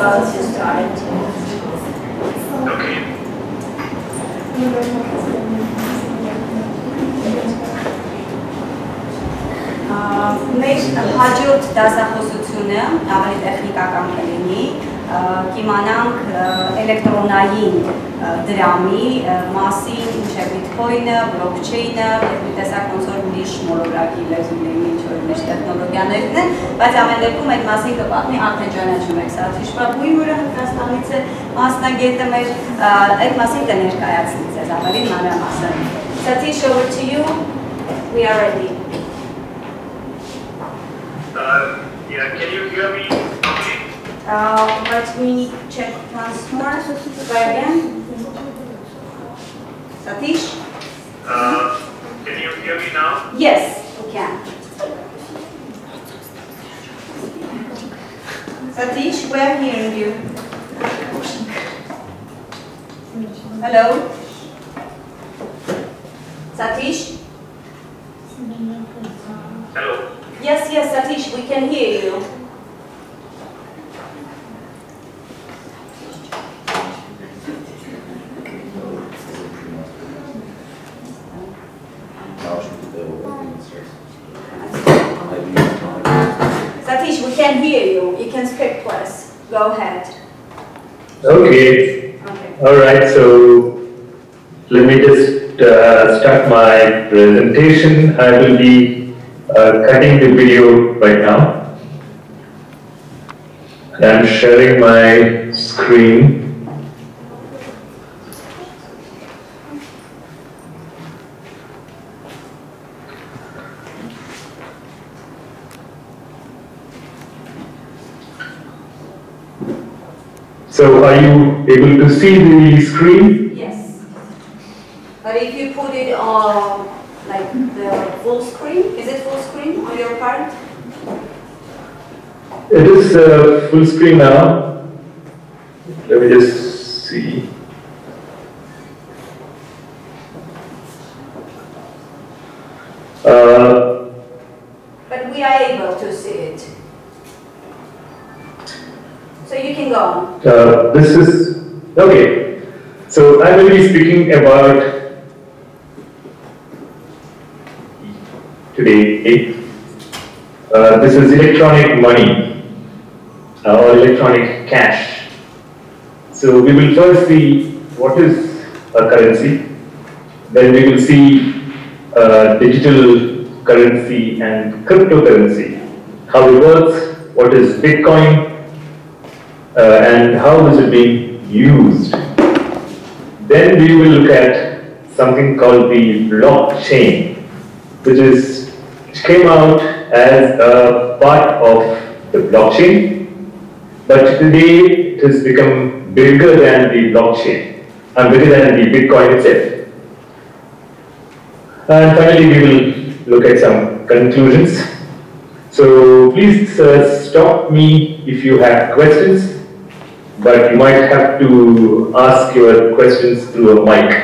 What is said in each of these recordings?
about to start. Okay. Մեր հաջորդ դասախոսությունը ավելի տեխնիկական կլինի, կիմանանք էլեկտրոնային դրամի մասին, ինչ է բիթքոյնը, բլոքչեյնը, եւ մի տեսակ ոնց որ ուրիշ մոլորակի լեզուների ինչ-որ մեջ տեխնոլոգիաներն են, բայց ամեն դեպքում այդ մասին կպատմի արդեն ճանաչում եք Satish Babu-ի, որը Հնդկաստանից է մասնագետը մեր, այդ մասին կներկայացնի ձեզ ավելի մանրամասն։ Satish, over to you. We are ready. Yeah, can you hear me? Let me check once more. Try again. Satish? Can you hear me now? Yes, we can. Satish, we are hearing you. Hello? Satish? Hello. Yes, Satish, we can hear you. Satish, we can hear you. You can speak to us. Go ahead. Okay. All right. So let me just start my presentation. I will be cutting the video right now. I'm sharing my screen. So are you able to see the screen? Yes. But if you put it on like the full screen, is it full screen on your part? It is full screen now. Let me just see. But we are able to see it. So you can go on. This is, okay. So I will be speaking about today. This is electronic money or electronic cash. So we will first see what is a currency. Then we will see digital currency and cryptocurrency, how it works, what is Bitcoin, and how is it being used. Then we will look at something called the blockchain, which came out as a part of the blockchain, but today it has become bigger than the blockchain and bigger than the Bitcoin itself. And finally, we will look at some conclusions. So please stop me if you have questions, but you might have to ask your questions through a mic.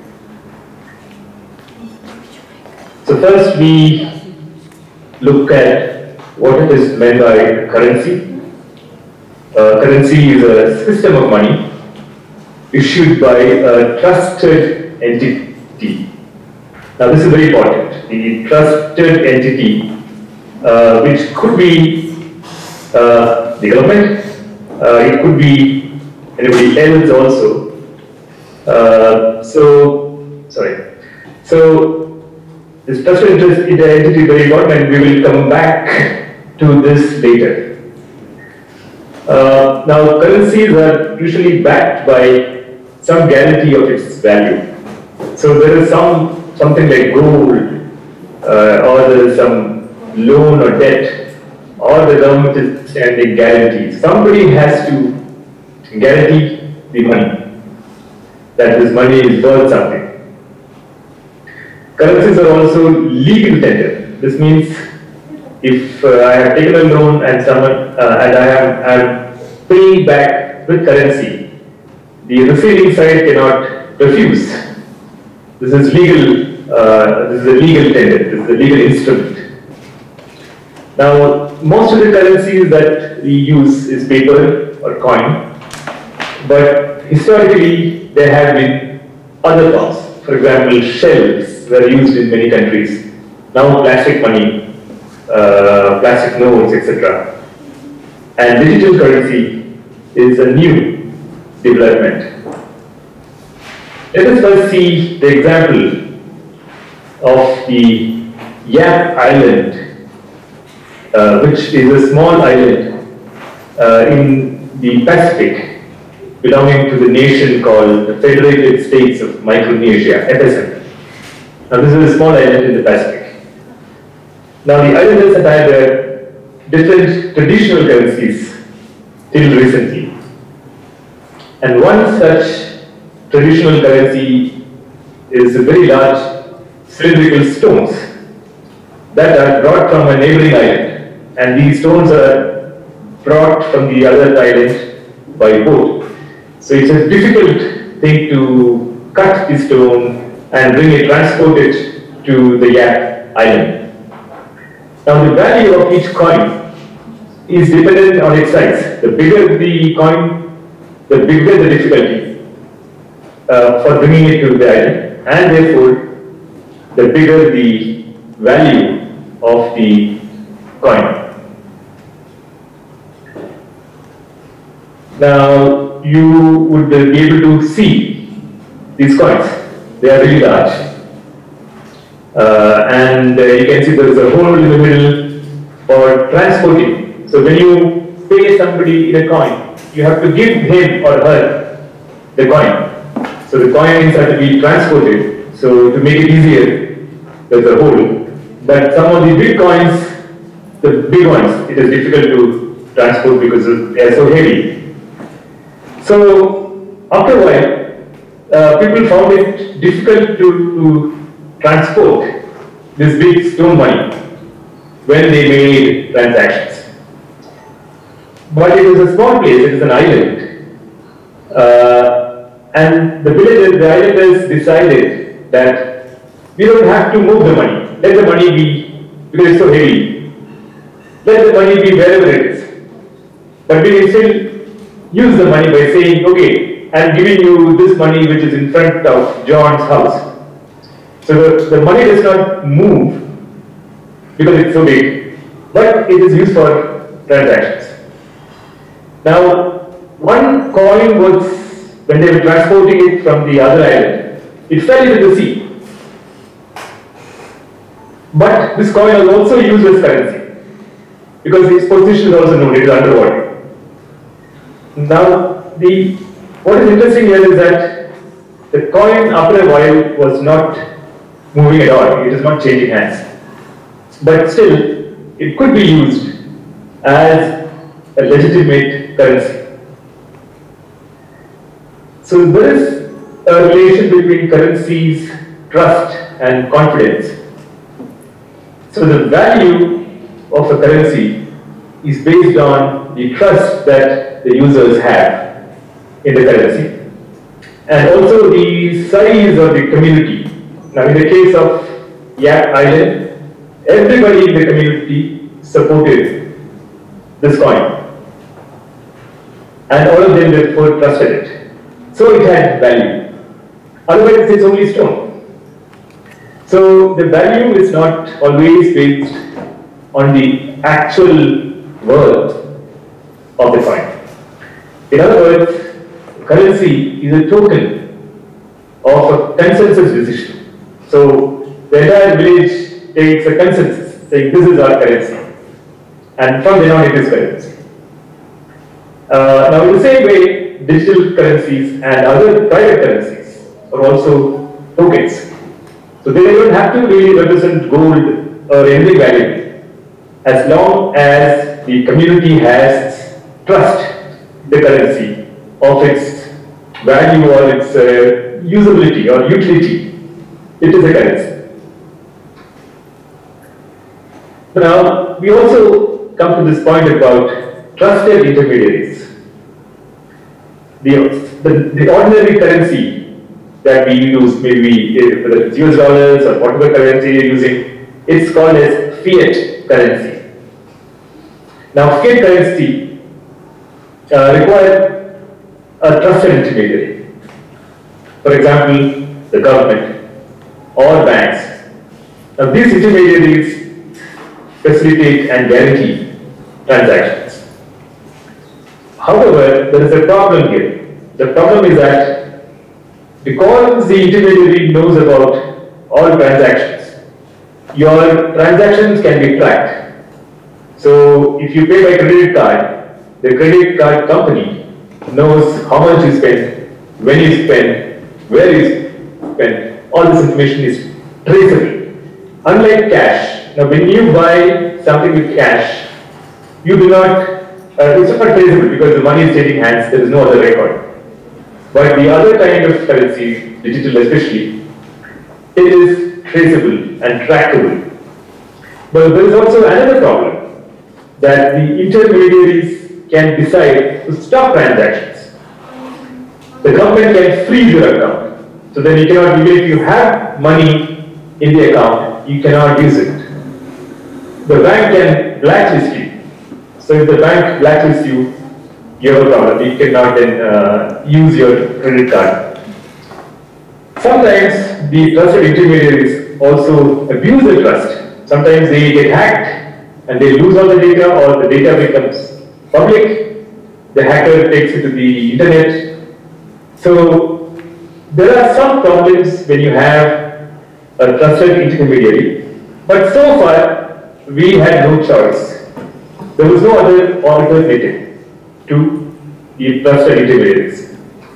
So first we look at what is meant by currency. Currency is a system of money issued by a trusted entity. Now this is very important. The trusted entity, which could be the government, it could be anybody else also. So this trusted entity is very important, and we will come back to this later. Now currencies are usually backed by some guarantee of its value. So there is something like gold, or there is some loan or debt, or the government is standing guarantee. Somebody has to guarantee the money, that this money is worth something. Currencies are also legal tender. This means if I have taken a loan and and I am paying back with currency, the receiving side cannot refuse. This is legal. This is a legal tender. This is a legal instrument. Now, most of the currencies that we use is paper. or coin, but historically there have been other forms. For example, shells were used in many countries. Now plastic money, plastic notes, etc. And digital currency is a new development. Let us first see the example of the Yap Island, which is a small island in the Pacific, belonging to the nation called the Federated States of Micronesia, FSM. Now this is a small island in the Pacific. Now the islanders had had different traditional currencies till recently. And one such traditional currency is very large cylindrical stones that are brought from a neighboring island, and these stones are brought from the other island by boat. So it's a difficult thing to cut the stone and bring it, transport it to the Yap Island. Now the value of each coin is dependent on its size. The bigger the coin, the bigger the difficulty for bringing it to the island, and therefore the bigger the value of the coin. Now you would be able to see these coins. They are really large, and you can see there is a hole in the middle for transporting. So when you pay somebody in a coin, you have to give him or her the coin. So the coins have to be transported. So to make it easier, there's a hole. But some of the big coins, the big ones, it is difficult to transport because they are so heavy. So after a while, people found it difficult to transport this big stone money when they made transactions. But it was a small place, it is an island. And the islanders decided that we don't have to move the money. Let the money be, because it's so heavy. Let the money be wherever it is. But we can still use the money by saying, okay, I'm giving you this money which is in front of John's house. So the money does not move because it's so big, but it is used for transactions. Now, one coin was, when they were transporting it from the other island, it fell into the sea. But this coin was also used as currency because its position is also known, it is underwater. Now, what is interesting here is that the coin after a while was not moving at all, it is not changing hands. But still, it could be used as a legitimate currency. So there is a relation between currencies, trust and confidence. So the value of a currency is based on the trust that the users have in the currency, and also the size of the community. Now in the case of Yap Island, everybody in the community supported this coin, and all of them therefore trusted it. So it had value. Otherwise it's only stone. So the value is not always based on the actual worth of the coin. In other words, currency is a token of a consensus decision. So the entire village takes a consensus saying this is our currency, and from then on it is currency. Now in the same way, digital currencies and other private currencies are also tokens. So they don't have to really represent gold or anything valuable, as long as the community has trust the currency of its value or its usability or utility. It is a currency. Now we also come to this point about trusted intermediaries. The ordinary currency that we use, maybe whether it's US dollars or whatever currency you're using, it's called as fiat currency. Now fiat currency require a trusted intermediary. For example, the government or banks. Now, these intermediaries facilitate and guarantee transactions. However, there is a problem here. The problem is that because the intermediary knows about all transactions, your transactions can be tracked. So, if you pay by credit card, the credit card company knows how much you spent, when you spent, where you spent. All this information is traceable. Unlike cash, now when you buy something with cash, you do not, it's not traceable because the money is changing hands, there is no other record. But the other kind of currency, digital especially, it is traceable and trackable. But there is also another problem, that the intermediaries can decide to stop transactions. The government can freeze your account. So then you cannot, even if you have money in the account, you cannot use it. The bank can blacklist you. So if the bank blacklists you, you have a problem. You cannot then use your credit card. Sometimes the trusted intermediaries also abuse the trust. Sometimes they get hacked and they lose all the data, or the data becomes public. The hacker takes it to the internet. So there are some problems when you have a trusted intermediary, but so far we had no choice. There was no other alternative to the trusted intermediaries.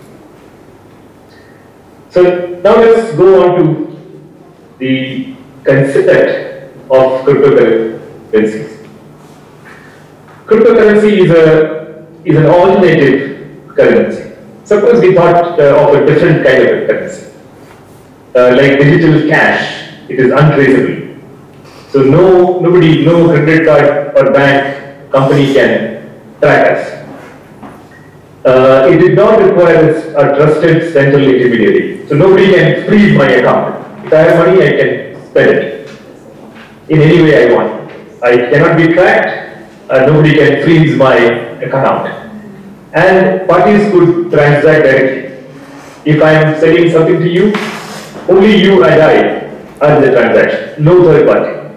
So now let's go on to the concept of cryptocurrencies. Cryptocurrency is an alternative currency. Suppose we thought of a different kind of a currency, like digital cash. It is untraceable. So no credit card or bank company can track us. It did not require a trusted central intermediary. So nobody can freeze my account. If I have money, I can spend it in any way I want. I cannot be tracked. Nobody can freeze my account. And parties could transact directly. If I am selling something to you, only you and I are the transaction, no third party.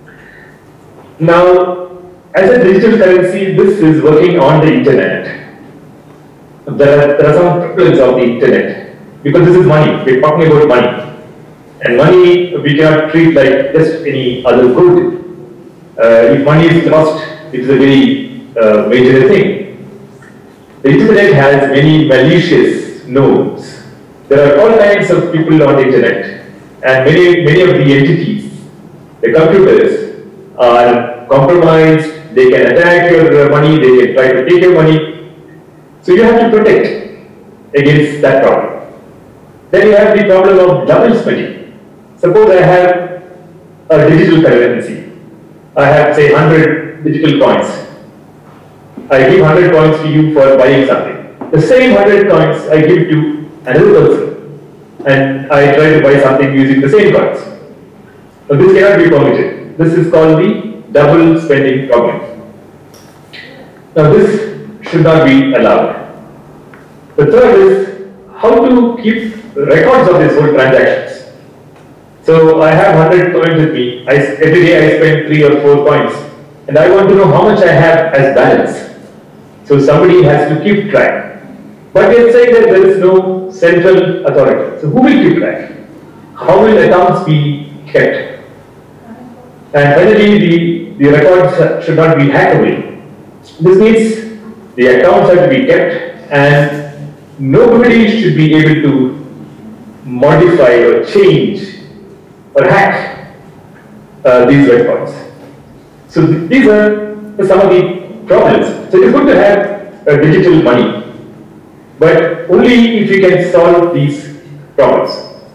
Now, as a digital currency, this is working on the internet. There are some problems of the internet, because this is money. We're talking about money. And money we cannot treat like just any other good. If money is lost, it is a very major thing. The internet has many malicious nodes. There are all kinds of people on the internet, and many of the entities, the computers, are compromised. They can attack your money, they can try to take your money. So you have to protect against that problem. Then you have the problem of double spending. Suppose I have a digital currency. I have, say, 100 digital coins. I give 100 coins to you for buying something. The same 100 coins I give to another person, and I try to buy something using the same coins. So this cannot be permitted. This is called the double spending problem. Now this should not be allowed. The third is how to keep records of these whole transactions. So I have 100 coins with me. Every day I spend 3 or 4 coins, and I want to know how much I have as balance. So somebody has to keep track. But let's say that there is no central authority. So who will keep track? How will accounts be kept? And finally, the records should not be hackable. This means the accounts have to be kept, and nobody should be able to modify or change or hack these records. So these are some of the problems. So it's good to have digital money, but only if you can solve these problems.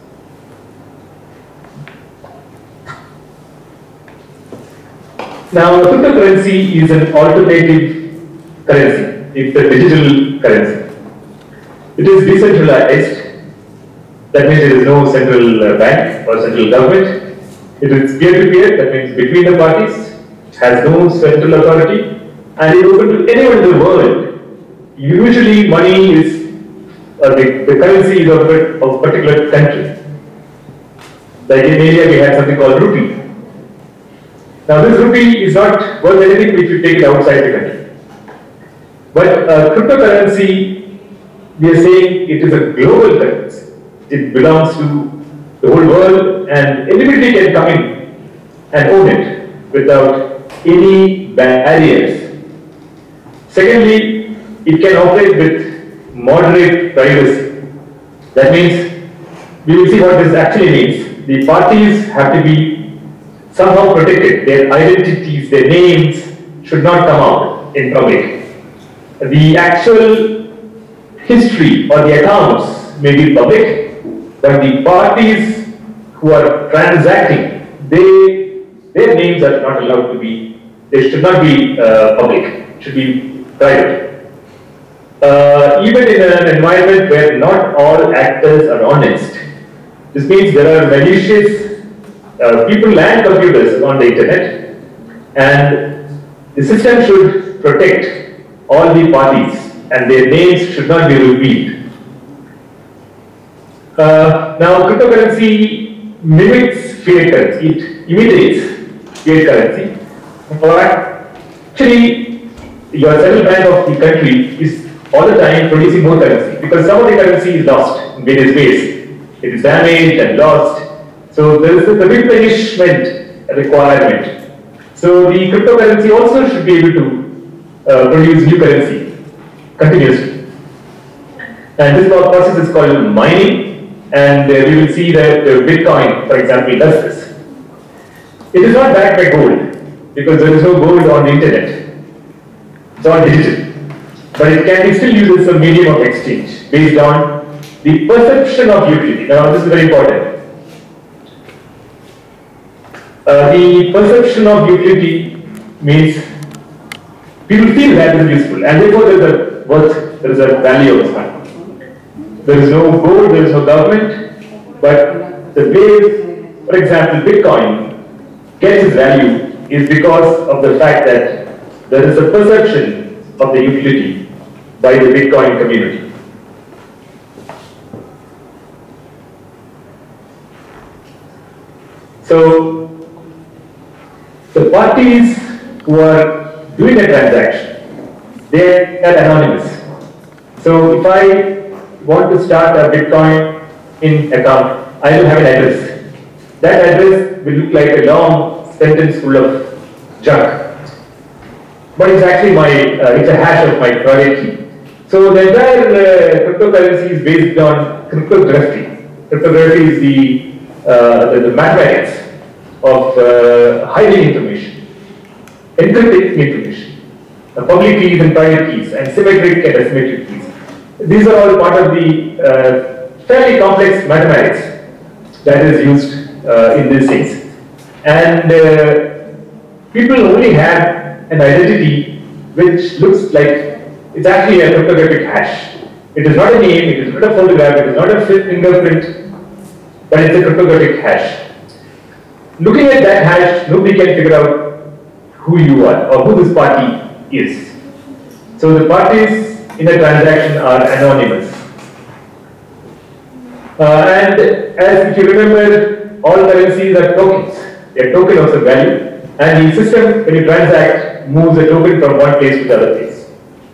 Now, cryptocurrency is an alternative currency. It's a digital currency. It is decentralized. That means there is no central bank or central government. It is peer-to-peer. That means between the parties. Has no central authority, and is open to anyone in the world usually money is, the currency is of a particular country. Like in India, we have something called rupee. Now this rupee is not worth anything if you take it outside the country. But cryptocurrency, we are saying it is a global currency. It belongs to the whole world and anybody can come in and own it without any barriers. Secondly, it can operate with moderate privacy. That means, we will see what this actually means. The parties have to be somehow protected. Their identities, their names should not come out in public. The actual history or the accounts may be public, but the parties who are transacting, their names are not allowed to be, they should not be public, should be private. Even in an environment where not all actors are honest, this means there are malicious people and computers on the internet, and the system should protect all the parties and their names should not be revealed. Now, cryptocurrency mimics fiat currency, it imitates fiat currency. Actually, your central bank of the country is all the time producing more currency because some of the currency is lost in various ways. It is damaged and lost. So there is a replenishment requirement. So the cryptocurrency also should be able to produce new currency continuously. And this process is called mining, and we will see that Bitcoin, for example, does this. It is not backed by gold because there is no gold on the internet. It's all digital. But it can be still used as a medium of exchange based on the perception of utility. Now, this is very important. The perception of utility means people feel that is useful, and therefore there is a worth, there is a value of this money. There is no gold, there is no government, but the way, for example, Bitcoin gets its value is because of the fact that there is a perception of the utility by the Bitcoin community. So, the parties who are doing a transaction, they are anonymous. So, if I want to start a Bitcoin account, I will have an address. That address will look like a long sentence full of junk. But it's actually it's a hash of my private key. So the entire cryptocurrency is based on cryptography. Cryptography is the mathematics of hiding information, encrypting information, public keys and private keys, and symmetric and asymmetric keys. These are all part of the fairly complex mathematics that is used in these things. And people only have an identity which looks like it's actually a cryptographic hash. It is not a name, it is not a photograph, it is not a fingerprint, but it's a cryptographic hash. Looking at that hash, nobody can figure out who you are or who this party is. So the parties in a transaction are anonymous. And as if you remember, all currencies are tokens. They are token of some value, and the system, when you transact, moves a token from one place to the other place.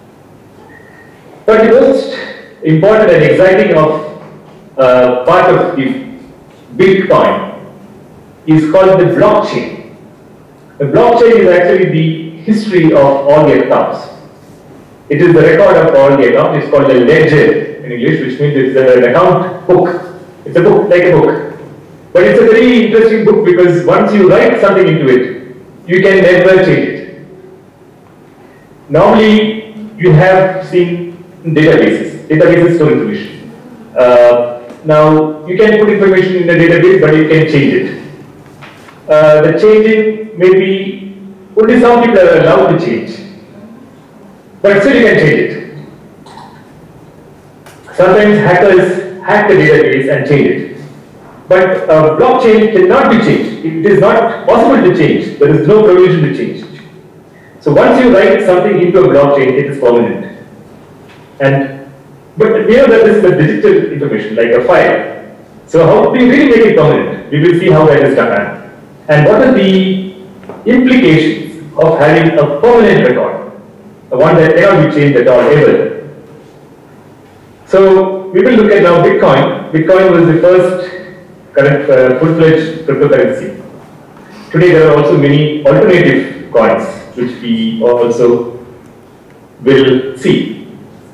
But the most important and exciting part of the Bitcoin is called the blockchain. The blockchain is actually the history of all the accounts. It is the record of all the accounts. It's called a ledger in English, which means it's an account book. It's a book, like a book. But it's a very interesting book because once you write something into it, you can never change it. Normally, you have seen databases store information. Now, you can put information in the database, but you can change it. The changing may be only some people are allowed to change, but still you can change it. Sometimes hackers hack the database and change it. But blockchain cannot be changed. It is not possible to change. There is no provision to change it. So once you write something into a blockchain, it is permanent. And but we know that this is a digital information, like a file. So how do we really make it permanent? We will see how that is done. And what are the implications of having a permanent record, one that cannot be changed at all ever? So we will look at now Bitcoin. Bitcoin was the first current full-fledged cryptocurrency. Today there are also many alternative coins which we also will see.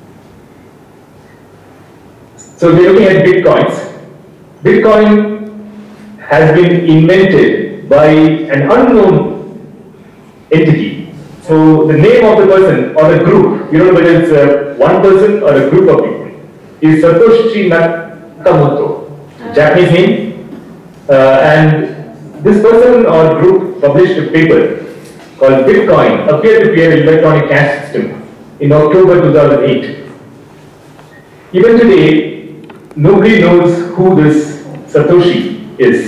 So we are looking at Bitcoins. Bitcoin has been invented by an unknown entity. So the name of the person or a group, you don't know whether it's one person or a group of people, is Satoshi Nakamoto, Japanese name, and this person or group published a paper called Bitcoin, a peer-to-peer electronic cash system in October 2008. Even today, nobody knows who this Satoshi is.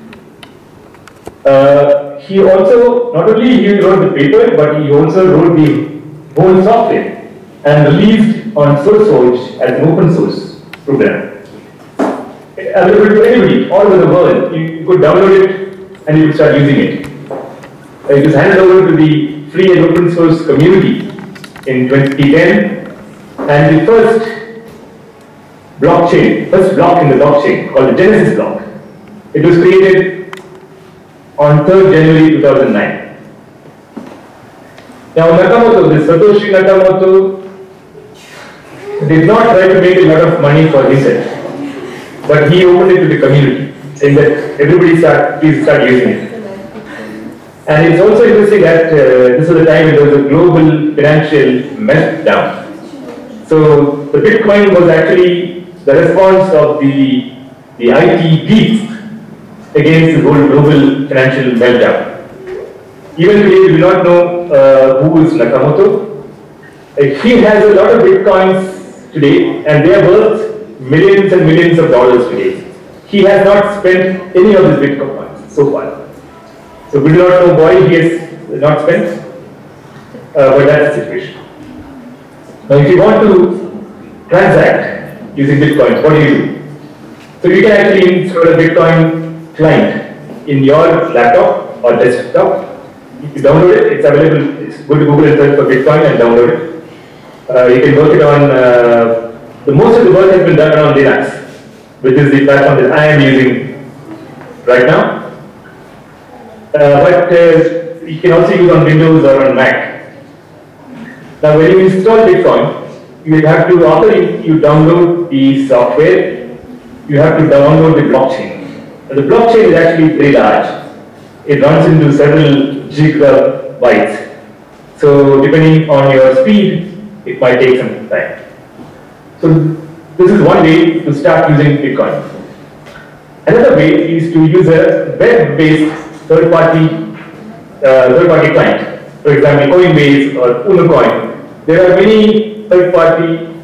He also, not only he wrote the paper, but he also wrote the whole software and released on SourceForge as an open source program. Available to anybody all over the world. You could download it and you could start using it. It was handed over to the free and open source community in 2010, and the first block in the blockchain called the Genesis block. It was created on 3rd January 2009. Now Nakamoto, this Satoshi Nakamoto, did not try to make a lot of money for himself, but he opened it to the community, saying that everybody please start using it. And it's also interesting that this was a time when there was a global financial meltdown. So the Bitcoin was actually the response of the IT geeks against the whole global financial meltdown. Even today we do not know who is Nakamoto. He has a lot of Bitcoins today and they are worth millions and millions of dollars today. He has not spent any of his Bitcoins so far. So we do not know why he has not spent, but that's the situation. Now if you want to transact using Bitcoins, what do you do? So you can actually install a Bitcoin client in your laptop or desktop. If you download it, it's available. It's go to Google and search for Bitcoin and download it. You can work it on, most of the work has been done on Linux, which is the platform that I am using right now. But you can also use on Windows or on Mac. Now when you install Bitcoin, you have to, after you download the software, you have to download the blockchain. And the blockchain is actually very large. It runs into several gigabytes. So depending on your speed, it might take some time. So this is one way to start using Bitcoin. Another way is to use a web-based third-party client. For example, Coinbase or UnoCoin. There are many third-party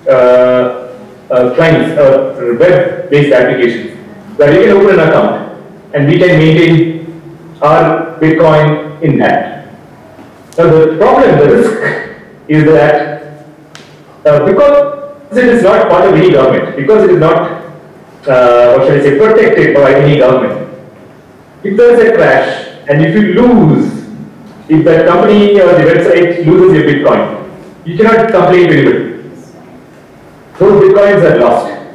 clients or web-based applications where you can open an account and we can maintain our Bitcoin in that. Now the problem, the risk, is that because it is not part of any government, because it is not, what should I say, protected by any government. If there is a crash and if you lose, if that company or the website loses your Bitcoin, you cannot complain to anybody. Those Bitcoins are lost.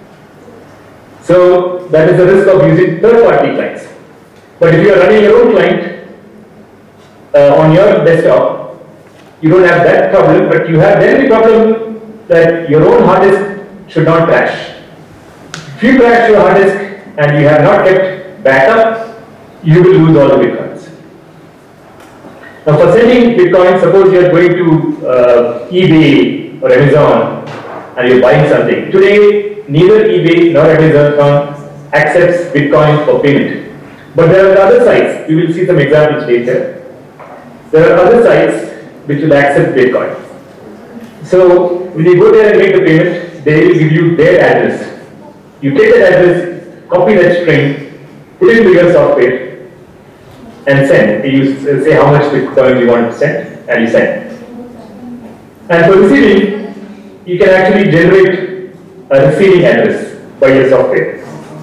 So that is the risk of using third-party clients. But if you are running your own client on your desktop, you don't have that problem, but you have then the problem that your own hard disk should not crash. If you crash your hard disk and you have not kept backup, you will lose all the Bitcoins. Now for sending Bitcoin, suppose you are going to eBay or Amazon and you are buying something. Today, neither eBay nor Amazon accepts Bitcoin for payment. But there are other sites, we will see some examples later. There are other sites which will accept Bitcoin. So when you go there and make the payment, they will give you their address. You take that address, copy that string, put it into your software, and send. You say how much Bitcoin you want to send, and you send. And for receiving, you can actually generate a receiving address by your software.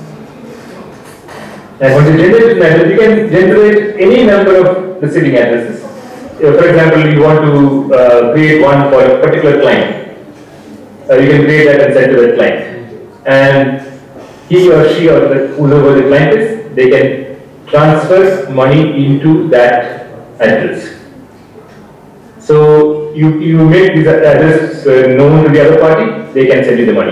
And once you generate an address, you can generate any number of receiving addresses. For example, you want to create one for a particular client. You can create that and send to that client. And he or she or whoever the client is, they can transfer money into that address. So you make this address known to the other party, they can send you the money.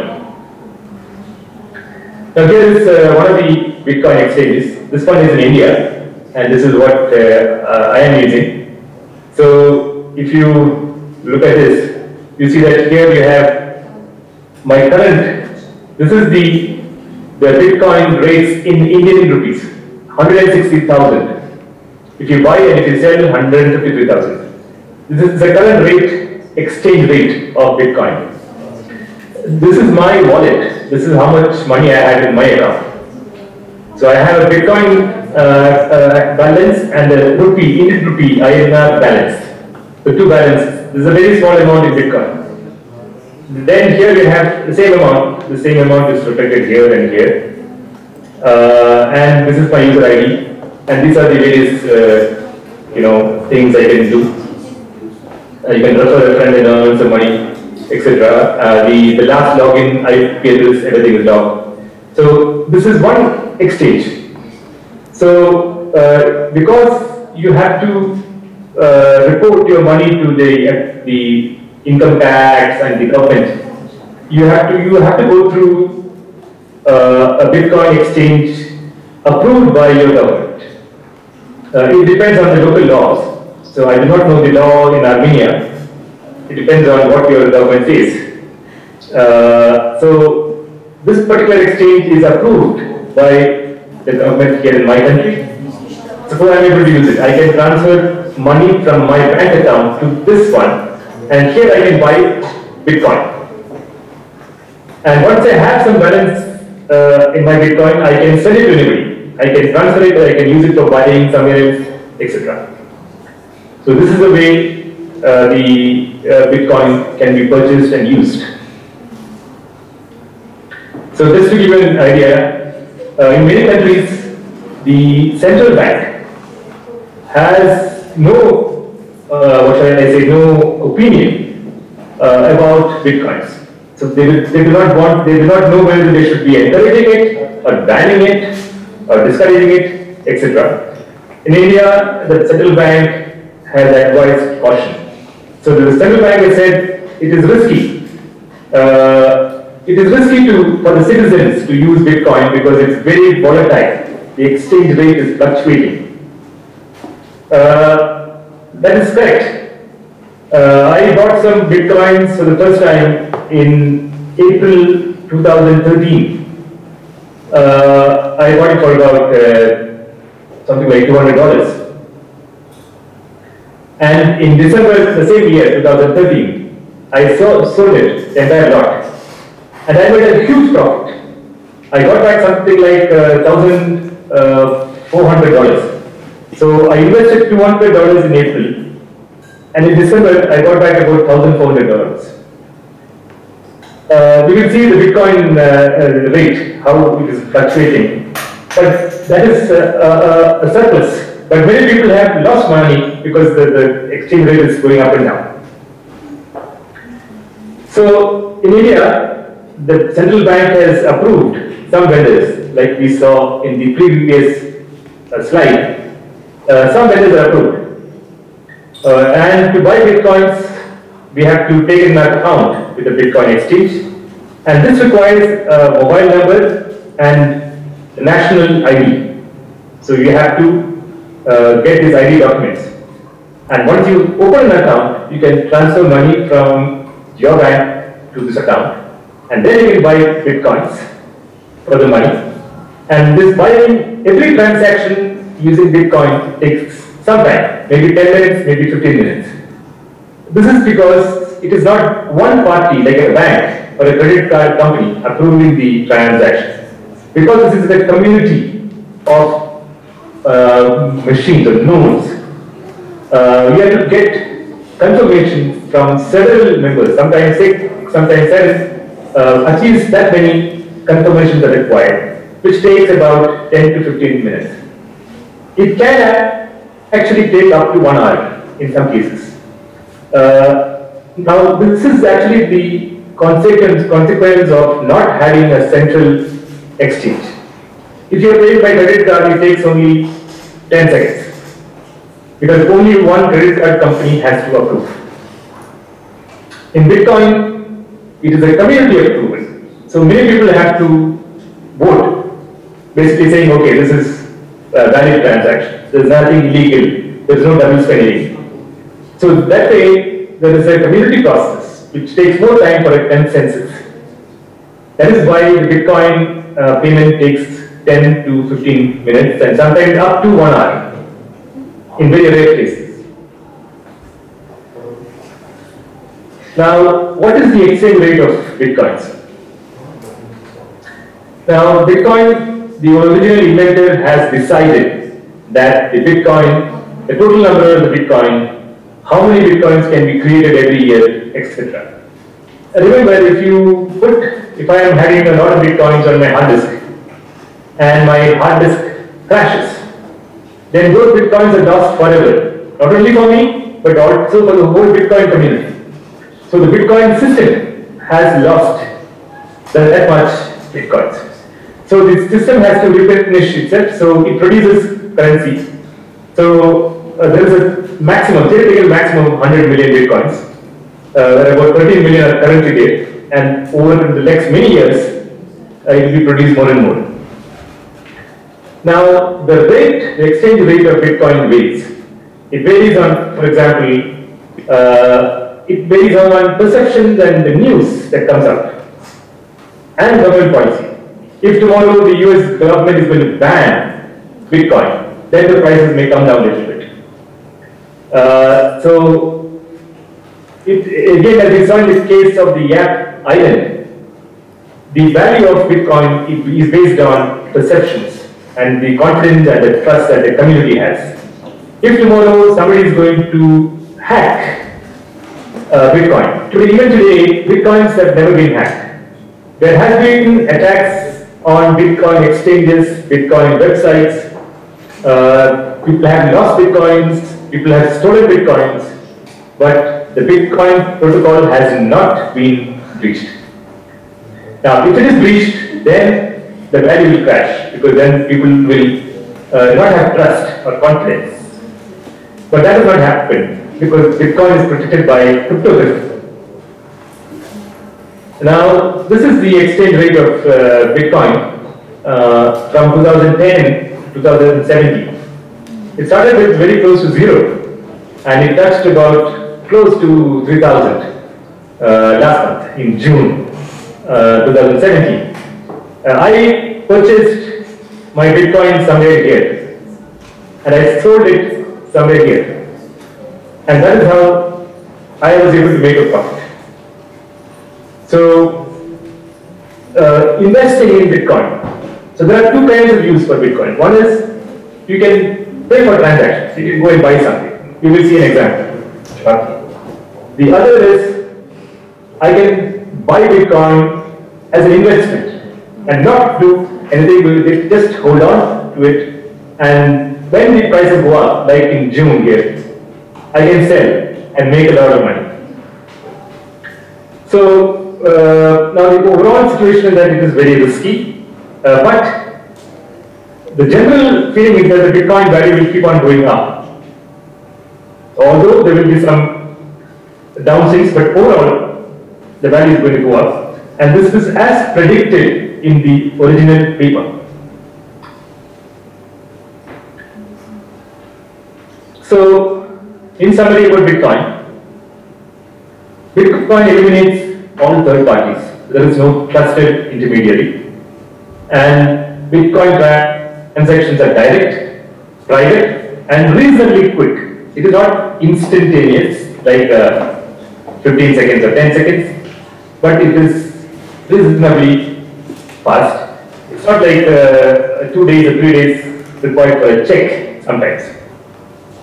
Now here is one of the Bitcoin exchanges. This one is in India, and this is what I am using. So if you look at this, you see that here you have my current. This is the Bitcoin rates in Indian rupees, 160,000. If you buy and if you sell, 153,000. This is the current rate, exchange rate of Bitcoin. This is my wallet. This is how much money I have in my account. So I have a Bitcoin balance and a rupee, Indian rupee INR balance. The two balances. This is a very small amount in Bitcoin. Then here you have the same amount. The same amount is reflected here and here. And this is my user ID. And these are the various things I can do. You can refer a friend and earn some money, etc. The last login, IP address, everything is logged. So this is one exchange. So because you have to report your money to the income tax and the government, you have to go through a Bitcoin exchange approved by your government. It depends on the local laws. So I do not know the law in Armenia. It depends on what your government says. So this particular exchange is approved by the government here in my country. Suppose I am able to use it. I can transfer money from my bank account to this one, and here I can buy Bitcoin. And once I have some balance in my Bitcoin, I can sell it to anybody. I can transfer it, or I can use it for buying somewhere else, etc. So this is the way the Bitcoin can be purchased and used. So just to give you an idea, in many countries, the central bank has no, no opinion about Bitcoins. So they do not know whether they should be encouraging it or banning it or discouraging it, etc. In India, the central bank has advised caution. So the central bank has said it is risky. It is risky for the citizens to use Bitcoin because it's very volatile. The exchange rate is fluctuating. That is correct. I bought some Bitcoins for the first time in April 2013. I bought it for about something like $200. And in December the same year, 2013, I sold it, the entire lot. And I made a huge profit. I got back something like $1,400. So I invested $200 in April, and in December I got back about $1,400. We will see the Bitcoin rate, how it is fluctuating. But that is a surplus. But many people have lost money because the exchange rate is going up and down. So in India, the central bank has approved some vendors, like we saw in the previous slide. Some vendors are approved. And to buy Bitcoins, we have to take an account with the Bitcoin exchange. And this requires a mobile number and national ID. So you have to get these ID documents. And once you open an account, you can transfer money from your bank to this account. And then you can buy Bitcoins for the money. And this buying, every transaction using Bitcoin takes some time, maybe 10 minutes, maybe 15 minutes. This is because it is not one party like a bank or a credit card company approving the transaction. Because this is a community of machines or nodes, we have to get confirmation from several members, sometimes 6, sometimes 7, achieves that many confirmations are required, which takes about 10 to 15 minutes. It can actually take up to 1 hour in some cases. Now, this is actually the consequence of not having a central exchange. If you are paid by credit card, it takes only 10 seconds, because only one credit card company has to approve. In Bitcoin, it is a community approval. So many people have to vote, basically saying, okay, this is a valid transaction. There's nothing illegal. There's no double spending. So that way, there is a community process, which takes more time for a consensus. That is why the Bitcoin payment takes 10 to 15 minutes and sometimes up to 1 hour in very rare cases. Now, what is the exchange rate of Bitcoins? Now, Bitcoin, the original inventor has decided that the Bitcoin, the total number of the Bitcoin, how many Bitcoins can be created every year, etc. Remember, if I am having a lot of Bitcoins on my hard disk and my hard disk crashes, then those Bitcoins are lost forever. Not only for me, but also for the whole Bitcoin community. So the Bitcoin system has lost that much Bitcoins. So this system has to replenish itself, so it produces currency. So there is a maximum, theoretical maximum of 100 million Bitcoins. There are about 13 million are currently there, and over the next many years, it will be produced more and more. Now, the exchange rate of Bitcoin varies. It varies on, for example, it varies on perceptions and the news that comes out, and government policy. If tomorrow the US government is going to ban Bitcoin, then the prices may come down a little bit. Again, as we saw in the case of the Yap Island, the value of Bitcoin is based on perceptions and the confidence and the trust that the community has. If tomorrow somebody is going to hack Bitcoin, even today, Bitcoins have never been hacked. There has been attacks on Bitcoin exchanges, Bitcoin websites. People have lost Bitcoins, people have stolen Bitcoins, but the Bitcoin protocol has not been breached. Now, if it is breached, then the value will crash, because then people will not have trust or confidence. But that has not happened, because Bitcoin is protected by cryptography. Now, this is the exchange rate of Bitcoin from 2010 to 2017. It started with very close to 0, and it touched about close to 3,000 last month in June 2017. I purchased my Bitcoin somewhere here, and I sold it somewhere here, and that is how I was able to make a profit. So, investing in Bitcoin. So there are two kinds of use for Bitcoin. One is you can pay for transactions. You can go and buy something. You will see an example. The other is I can buy Bitcoin as an investment and not do anything with it. Just hold on to it, and when the prices go up, like in June here, I can sell and make a lot of money. So now the overall situation is that it is very risky, but the general feeling is that the Bitcoin value will keep on going up. Although there will be some downswings, but overall the value is going to go up. And this is as predicted in the original paper. So, in summary about Bitcoin, Bitcoin eliminates all third parties. There is no trusted intermediary. And Bitcoin transactions are direct, private, and reasonably quick. It is not instantaneous, like 15 seconds or 10 seconds, but it is reasonably fast. It's not like 2 days or 3 days required for a check sometimes.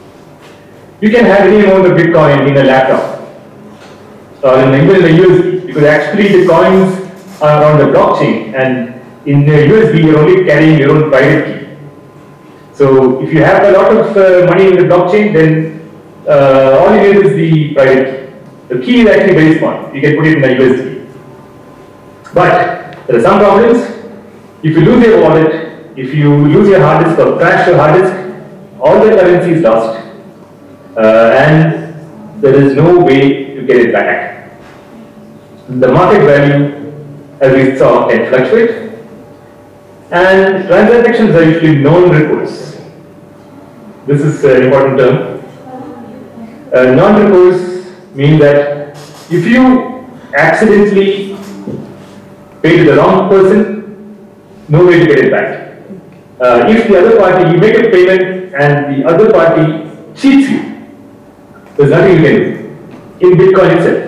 You can have any amount of Bitcoin in a laptop or even in a USB. because actually the coins are on the blockchain, and in the USB you're only carrying your own private key. So if you have a lot of money in the blockchain, then all you need is the private key. The key is actually very small. You can put it in a USB. But there are some problems. If you lose your wallet, if you lose your hard disk or crash your hard disk, all the currency is lost, and there is no way to get it back. The market value, as we saw, can fluctuate, and transactions are usually non-recourse. This is an important term. Non-recourse means that if you accidentally pay to the wrong person, no way to get it back. If the other party, you make a payment and the other party cheats you, there's nothing you can do in Bitcoin itself.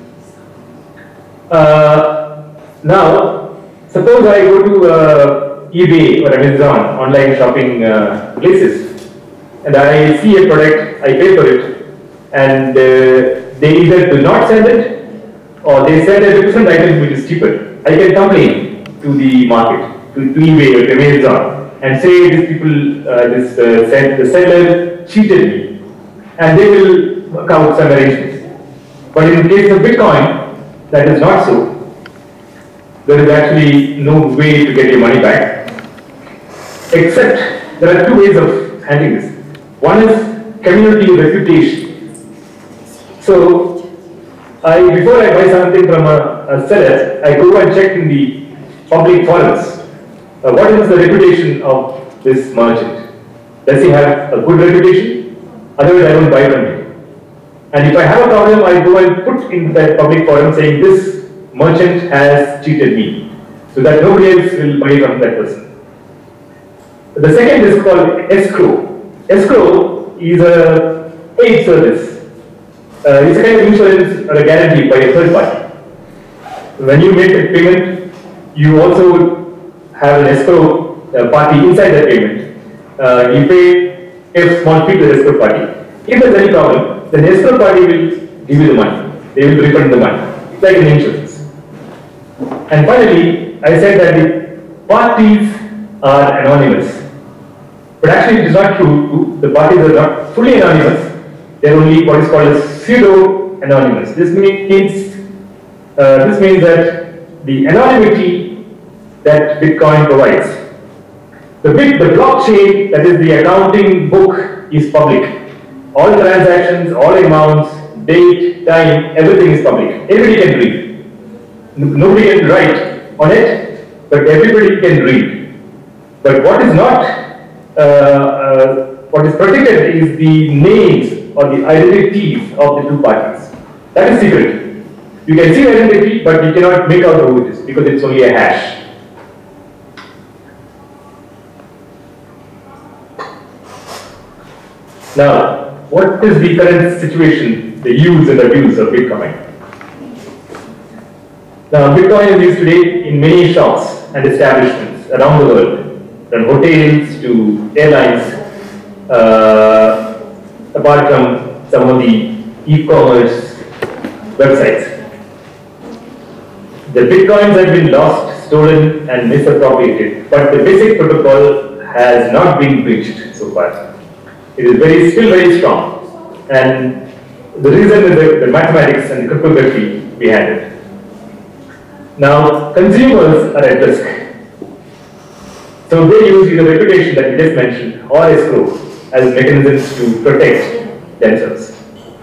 Now, suppose I go to eBay or Amazon, online shopping places, and I see a product, I pay for it, and they either do not send it or they send a different item which is cheaper. I can complain to the market, to eBay or to Amazon, and say these people, the seller cheated me, and they will work out some arrangements. But in the case of Bitcoin, that is not so. There is actually no way to get your money back, except there are two ways of handling this. One is community reputation. So, before I buy something from a seller, I go and check in the public forums. What is the reputation of this merchant? Does he have a good reputation? Otherwise, I don't buy from him. And if I have a problem, I go and put in the public forum saying this merchant has cheated me, so that nobody else will buy from that person. The second is called escrow. Escrow is a paid service. It's a kind of insurance or a guarantee by a third party. When you make a payment, you also have an escrow party inside the payment. You pay a small fee to the escrow party. If there's any problem, then the escrow party will give you the money. They will refund the money. It's like an insurance. And finally, I said that the parties are anonymous. But actually it is not true. The parties are not fully anonymous. They are only what is called as pseudo-anonymous. This means that the anonymity that Bitcoin provides. The blockchain, that is the accounting book, is public. All transactions, all amounts, date, time, everything is public. Everybody can read. Nobody can write on it, but everybody can read. But what is not, what is protected is the names or the identities of the two parties. That is secret. You can see the identity, but you cannot make out who it is because it's only a hash. Now, what is the current situation, the use and abuse of Bitcoin? Now, Bitcoin is used today in many shops and establishments around the world, from hotels to airlines, apart from some of the e-commerce websites. The Bitcoins have been lost, stolen and misappropriated, but the basic protocol has not been breached so far. It is still very strong, and the reason is the mathematics and the cryptography behind it. Now, consumers are at risk, so they use either reputation that we just mentioned or escrow as mechanisms to protect themselves.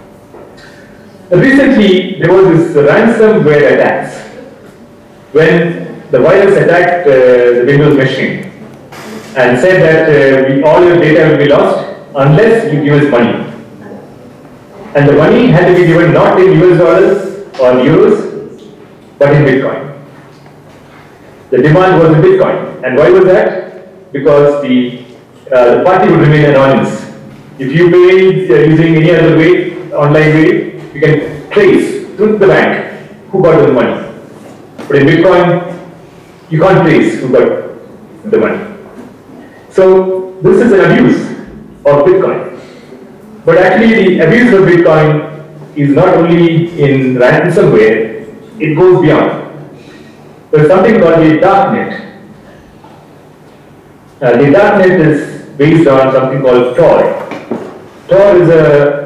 Recently, there was this ransomware attacks when the virus attacked the Windows machine and said that all your data will be lost unless you give us money. And the money had to be given not in US dollars or euros, but in Bitcoin. The demand was in Bitcoin. And why was that? Because the party would remain anonymous. If you pay using any other way, online way, you can trace through the bank who got the money. But in Bitcoin, you can't trace who got the money. So this is an abuse of Bitcoin. But actually the abuse of Bitcoin is not only in ransomware, it goes beyond. There's something called the darknet. The darknet is based on something called Tor. Tor is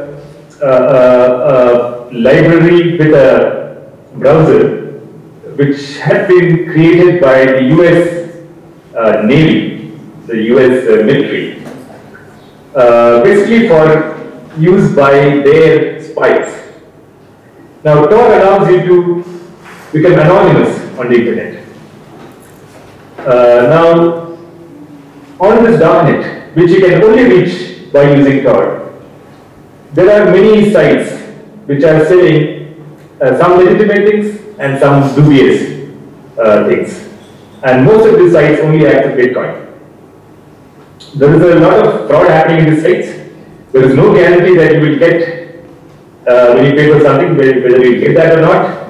a library with a browser which had been created by the US Navy, the US military, basically for use by their spies. Now, Tor allows you to become anonymous on the internet. Now, on this darknet, which you can only reach by using Tor, there are many sites which are selling some legitimate things and some dubious things. And most of these sites only accept Bitcoin. There is a lot of fraud happening in these sites. There is no guarantee that you will get when you pay for something, whether you get that or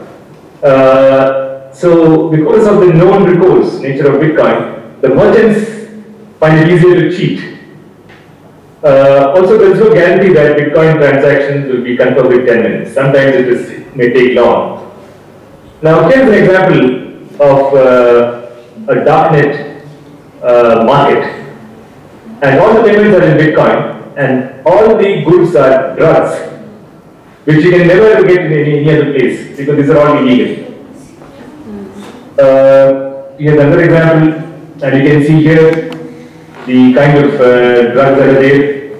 not. So because of the known recourse nature of Bitcoin, the merchants find it easier to cheat. Also, there is no guarantee that Bitcoin transactions will be confirmed with 10 minutes. Sometimes it may take long. Now, here's an example of a darknet market. And all the payments are in Bitcoin, and all the goods are drugs, which you can never get in any other place because these are all illegal. Here's another example, and you can see here the kind of drugs that are there.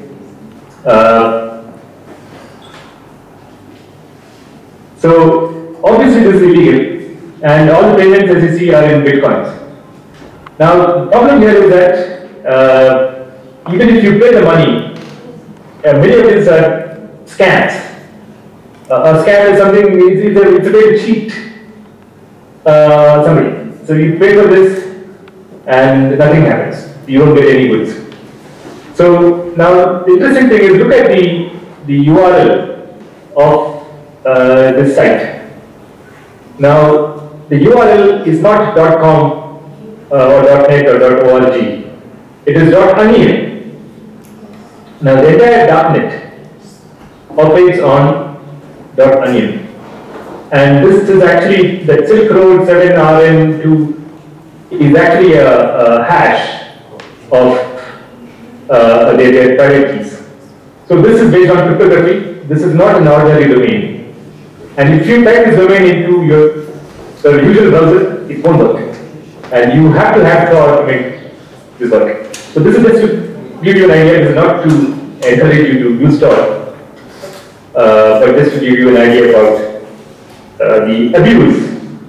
So obviously this is illegal, and all the payments as you see are in Bitcoins. Now the problem here is that even if you pay the money, many of these are scams. A scam is something, it's a way to cheat somebody. So you pay for this and nothing happens. You don't get any goods. So now the interesting thing is, look at the URL of this site. Now the URL is not .com or .net or .org. It is .onion. Now the entire darknet operates on .onion, and this is actually the Silk Road 7RN2 is actually a hash of their private keys. So this is based on cryptography. This is not an ordinary domain, and if you type this domain into your usual browser, it won't work, and you have to have Tor to make this work. So this is just to give you an idea. This is not to encourage you to use Tor, but just to give you an idea about the abuse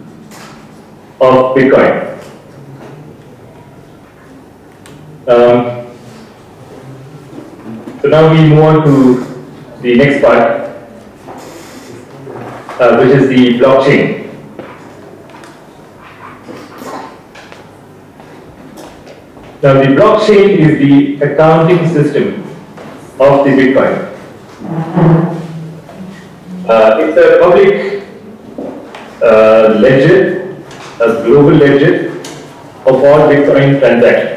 of Bitcoin. So now we move on to the next part, which is the blockchain. Now the blockchain is the accounting system of the Bitcoin. It's a public ledger, a global ledger of all Bitcoin transactions.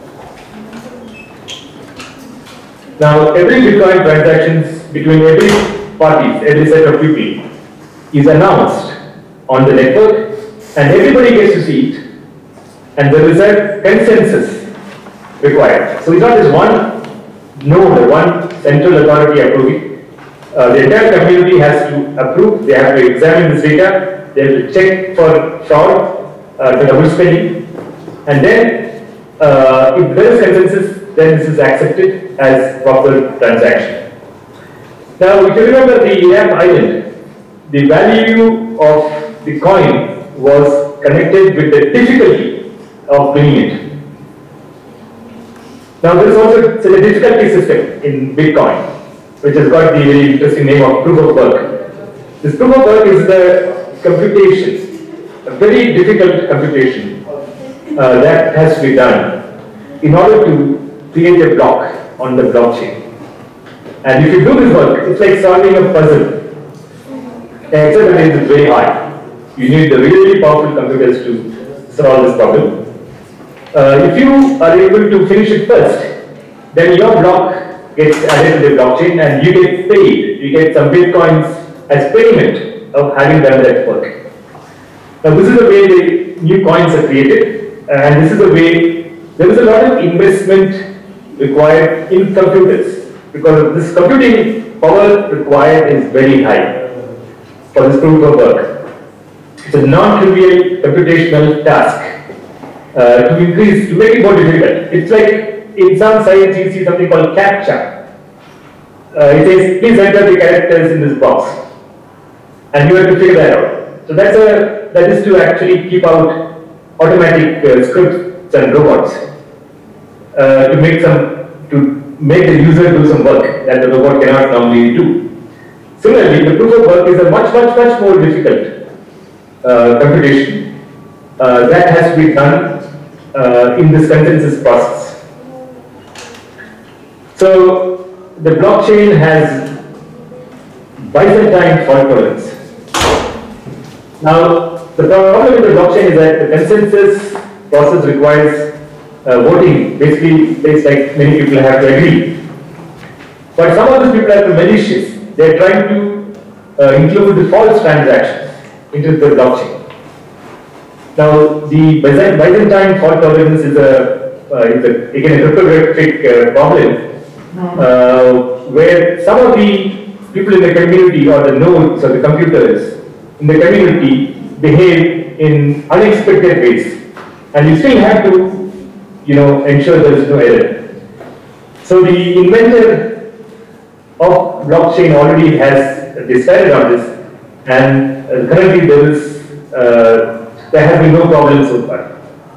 Now every Bitcoin transactions between every parties, every set of people is announced on the network, and everybody gets to see it, and there is a consensus required. So it's not just one node, one central authority approving. The entire community has to approve. They have to examine this data. They have to check for fraud, for double spending, and then if there is consensus, then this is accepted as proper transaction. Now, if you remember the Yam Island, the value of the coin was connected with the difficulty of bringing it. Now, there is also a difficulty system in Bitcoin, which has got the very interesting name of proof of work. This proof of work is the computation, a very difficult computation that has to be done in order to create a block on the blockchain. And if you do this work, it's like solving a puzzle, except that it is very hard. You need the really powerful computers to solve this problem. If you are able to finish it first, then your block gets added to the blockchain and you get paid. You get some bitcoins as payment of having done that work. Now this is the way the new coins are created, and this is the way there is a lot of investment required in computers, because this computing power required is very high for this proof of work. It's a non-trivial computational task to make it more difficult. It's like in some science you see something called CAPTCHA. It says, please enter the characters in this box, and you have to figure that out. So that is to actually keep out automatic scripts and robots to make the user do some work that the robot cannot normally do. Similarly, the proof of work is a much more difficult computation that has to be done in this consensus process. So the blockchain has Byzantine fault tolerance. Now, the problem with the blockchain is that the consensus process requires voting. Basically, it's like many people have to agree. But some of these people are malicious. They are trying to include the false transactions into the blockchain. Now, the Byzantine fault tolerance is again a cryptographic problem where some of the people in the community or the nodes or the computers in the community behave in unexpected ways, and you still have to, ensure there is no error. So the inventor of blockchain already has decided on this, and currently there has been no problem so far.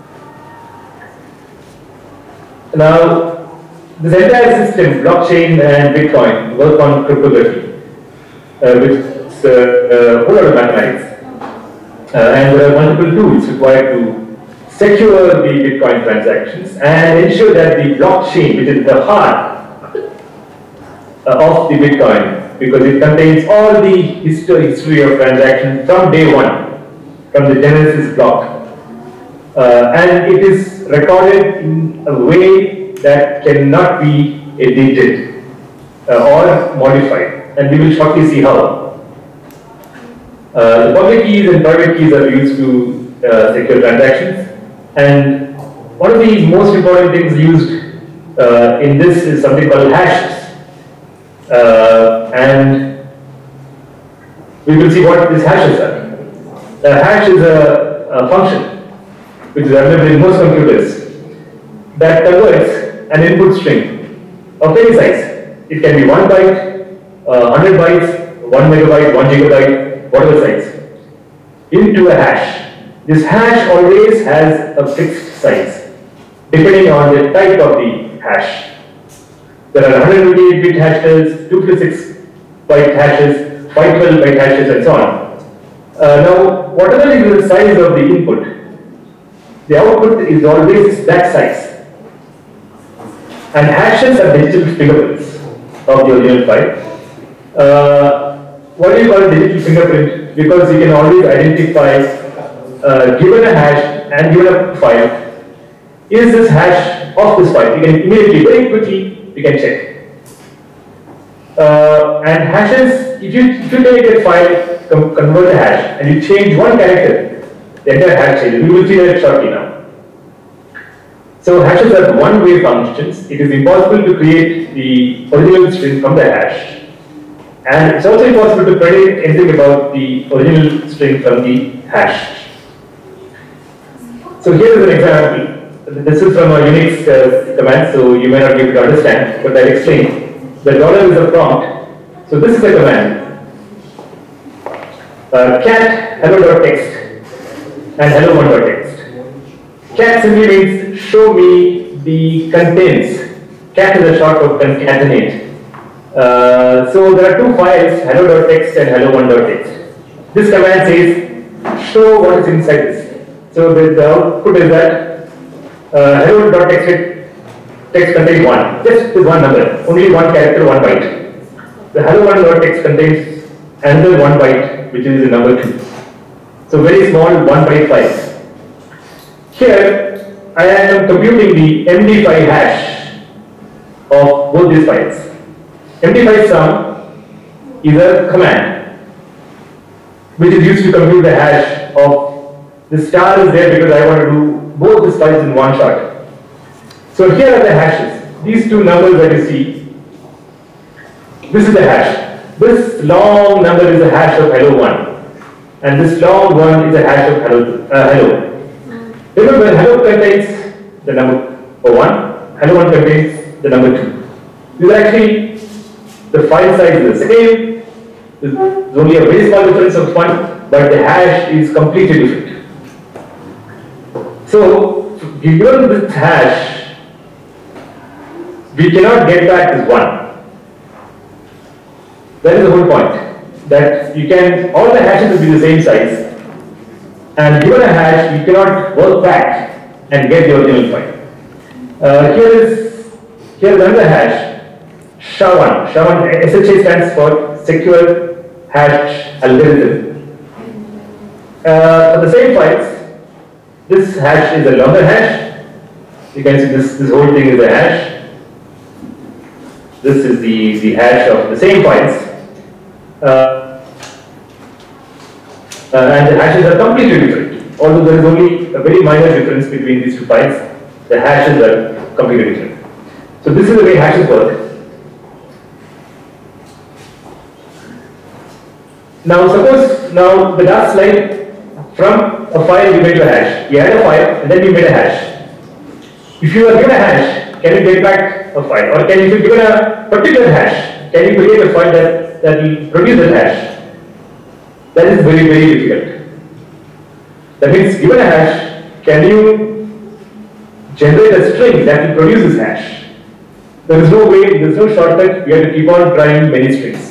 Now, this entire system, blockchain and Bitcoin, work on cryptography, which is a whole lot of mathematics. And there are multiple tools required to secure the Bitcoin transactions and ensure that the blockchain, which is the heart of the Bitcoin, because it contains all the history of transactions from day one, from the Genesis block. And it is recorded in a way that cannot be edited or modified, and we will shortly see how. The public keys and private keys are used to secure transactions, and one of the most important things used in this is something called hashes, and we will see what these hashes are. A hash is a function which is available in most computers that converts an input string of any size. It can be 1 byte, 100 bytes, 1 megabyte, 1 gigabyte, whatever size, into a hash. This hash always has a fixed size, depending on the type of the hash. There are 128-bit hashes, 256-byte hashes, 512-byte hashes, and so on. Now, whatever is the size of the input, the output is always that size. And hashes are digital fingerprints of the original file. Why do you call it digital fingerprint? Because you can always identify, given a hash and given a file, is this hash of this file? You can immediately, very quickly, you can check. And hashes, if you take a file, convert a hash, and you change one character, the entire hash changes. We will see that shortly now. So hashes are one-way functions. It is impossible to create the original string from the hash. And it's also impossible to predict anything about the original string from the hash. So here is an example. This is from a Unix command, so you may not be able to understand, but I'll explain. The dollar is a prompt. So this is a command. Cat hello.txt and hello1.txt. Cat simply means show me the contents. Cat is a short of concatenate. So there are two files, hello.txt and hello1.txt. This command says show what is inside this. So the output is that hello.txt text contains one, just this one number, only one character, 1 byte. The hello1.txt contains another 1 byte, which is the number 2. So very small 1 byte files. Here I am computing the MD5 hash of both these files. MD5 sum is a command which is used to compute the hash of The star is there because I want to do both the spices in one shot. So here are the hashes. These two numbers that you see, this is the hash. This long number is a hash of hello 1. And this long one is a hash of hello. Remember, hello contains the number 1, hello 1 contains the number 2. These are actually, the file size is the same. There's only a very small difference of 1, but the hash is completely different. So, given this hash, we cannot get back this 1. That is the whole point. That you can, all the hashes will be the same size. And given a hash, you cannot work back and get the original file. Here is another hash. SHA-1. SHA-1, SHA stands for Secure Hash Algorithm. For the same files, this hash is a longer hash. You can see this whole thing is a hash. This is the hash of the same files. And the hashes are completely different. Although there is only a very minor difference between these two files, the hashes are completely different. So this is the way hashes work. Now suppose, now the last slide, from a file you made a hash. You had a file and then you made a hash. If you are given a hash, can you get back a file? Or if you are given a particular hash, can you create a file that will produce that hash? That is very, very difficult. That means, given a hash, can you generate a string that will produce this hash? There is no way, there is no shortcut, you have to keep on trying many strings.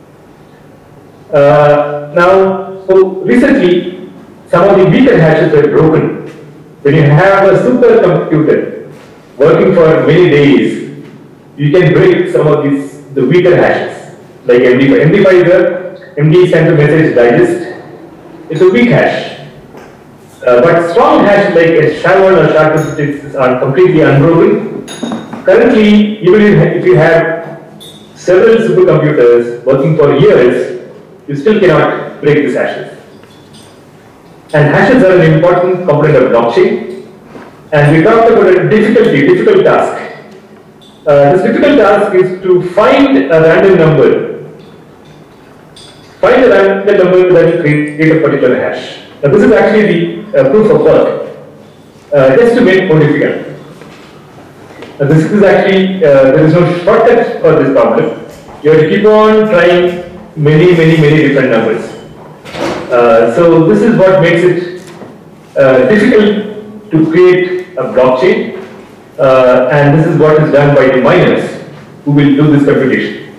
Now, so recently, some of the weaker hashes were broken. When you have a supercomputer working for many days, you can break some of the weaker hashes, like MD5. MD5 is a MD send to message digest. It's a weak hash. But strong hashes like a SHA-1 or SHA-2 are completely unbroken. Currently, even if you have several supercomputers working for years, you still cannot break these hashes. And hashes are an important component of blockchain. And we talked about a difficult task. This difficult task is to find a random number. Find a random number that will create a particular hash. Now this is actually the proof of work. Just to make it more difficult. This is actually, there is no shortcut for this problem. You have to keep on trying many different numbers. So this is what makes it difficult to create a blockchain, and this is what is done by the miners who will do this computation.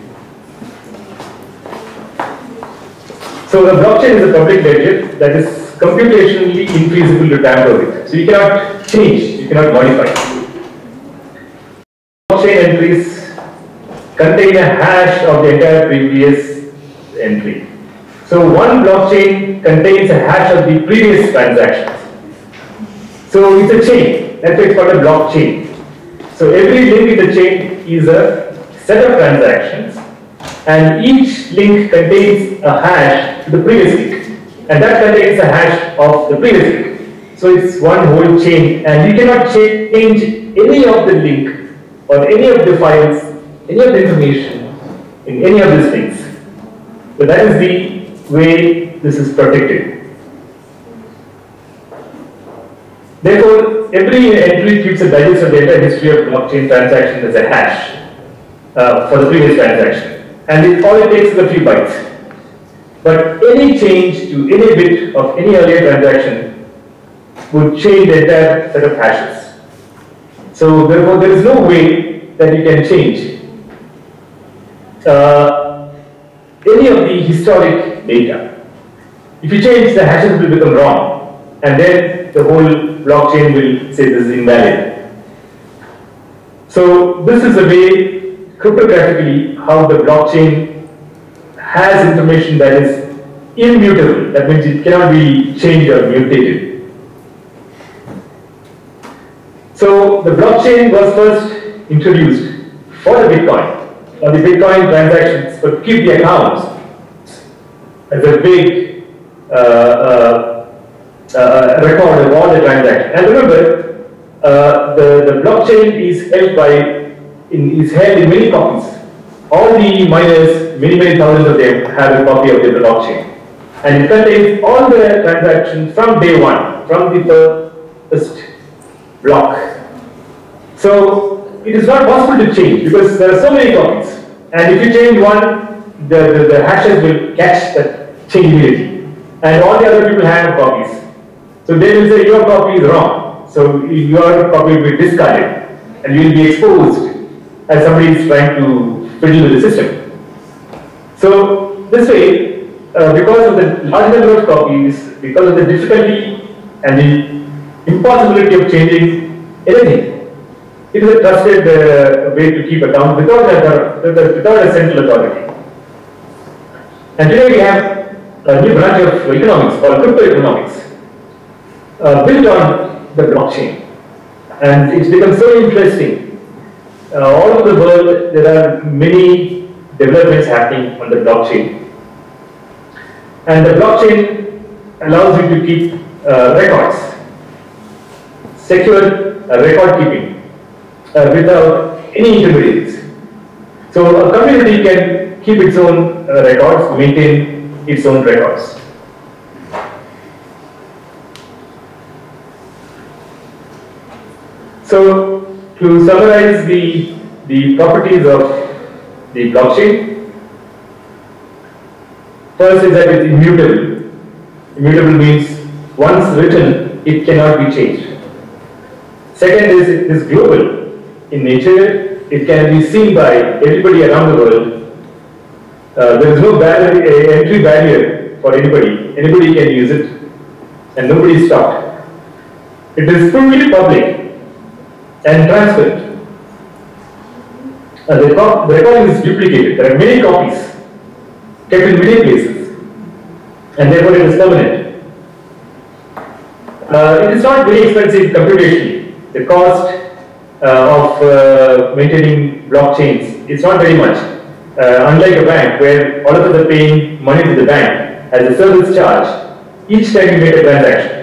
So a blockchain is a public ledger that is computationally infeasible to tamper with. So you cannot change, you cannot modify. Blockchain entries contain a hash of the entire previous entry. So one blockchain contains a hash of the previous transactions. So it's a chain. That's why it's called a blockchain. So every link in the chain is a set of transactions, and each link contains a hash to the previous link, and that contains a hash of the previous link. So it's one whole chain, and you cannot change any of the link or any of the files, any of the information in any of these things. So that is the way this is protected. Therefore, every entry keeps a digest of the entire history of blockchain transaction as a hash for the previous transaction, and all it takes is a few bytes. But any change to any bit of any earlier transaction would change the entire set of hashes. So therefore, there is no way that you can change any of the historic data. If you change, the hashes will become wrong, and then the whole blockchain will say this is invalid. So this is the way, cryptographically, how the blockchain has information that is immutable. That means it cannot be changed or mutated. So the blockchain was first introduced for the Bitcoin, or the Bitcoin transactions, but keep the accounts as a big record of all the transactions. And remember, the blockchain is held in many copies. All the miners, many thousands of them, have a copy of the blockchain. And it contains all the transactions from day one, from the first block. So it is not possible to change because there are so many copies. And if you change one, the hashes will catch that change immediately. And all the other people have copies. So they will say your copy is wrong. So your copy will be discarded. And you will be exposed as somebody is trying to fiddle with the system. So this way, because of the large number of copies, because of the difficulty and the impossibility of changing anything, it is a trusted way to keep account without a central authority. And today we have a new branch of economics called crypto economics, built on the blockchain. And it's become so interesting. All over the world, there are many developments happening on the blockchain. And the blockchain allows you to keep records, secure record keeping without any intermediaries. So a community can keep its own records, maintain its own records. So to summarize the properties of the blockchain, first is that it's immutable. Immutable means once written, it cannot be changed. Second is it is global in nature. It can be seen by everybody around the world. There is no entry barrier for anybody. Anybody can use it and nobody is stopped. It is fully public and transparent. The recording is duplicated. There are many copies kept in many places, and therefore it is permanent. It is not very expensive computationally. The cost of maintaining blockchains is not very much. Unlike a bank where all of us are paying money to the bank as a service charge each time you make a transaction.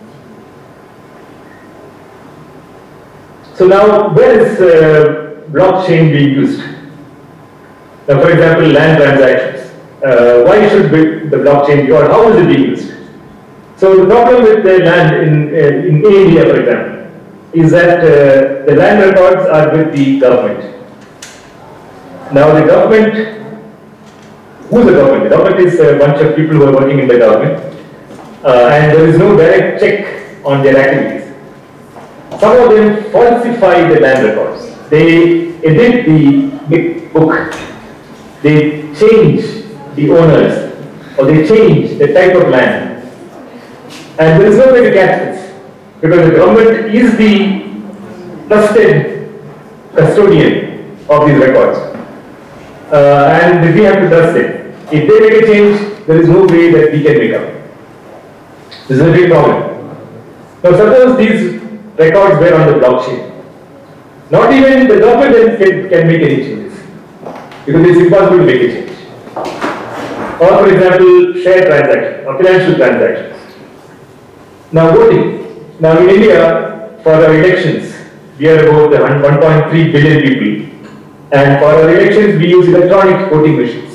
So now, where is blockchain being used? Now, for example, land transactions. Why should the blockchain be, or how is it being used? So the problem with the land in India, for example, is that the land records are with the government. Now the government, who's the government? The government is a bunch of people who are working in the government, and there is no direct check on their activities. Some of them falsify the land records. They edit the book. They change the owners, or they change the type of land. And there is no way to catch this, because the government is the trusted custodian of these records. And we have to trust it. If they make a change, there is no way that we can make up. This is a big problem. Now suppose these records were on the blockchain. Not even the government can make any changes, because it's impossible to make a change. Or for example, share transactions or financial transactions. Now voting. Now in India, for our elections, we are about 1.3 billion people. And for our elections, we use electronic voting machines.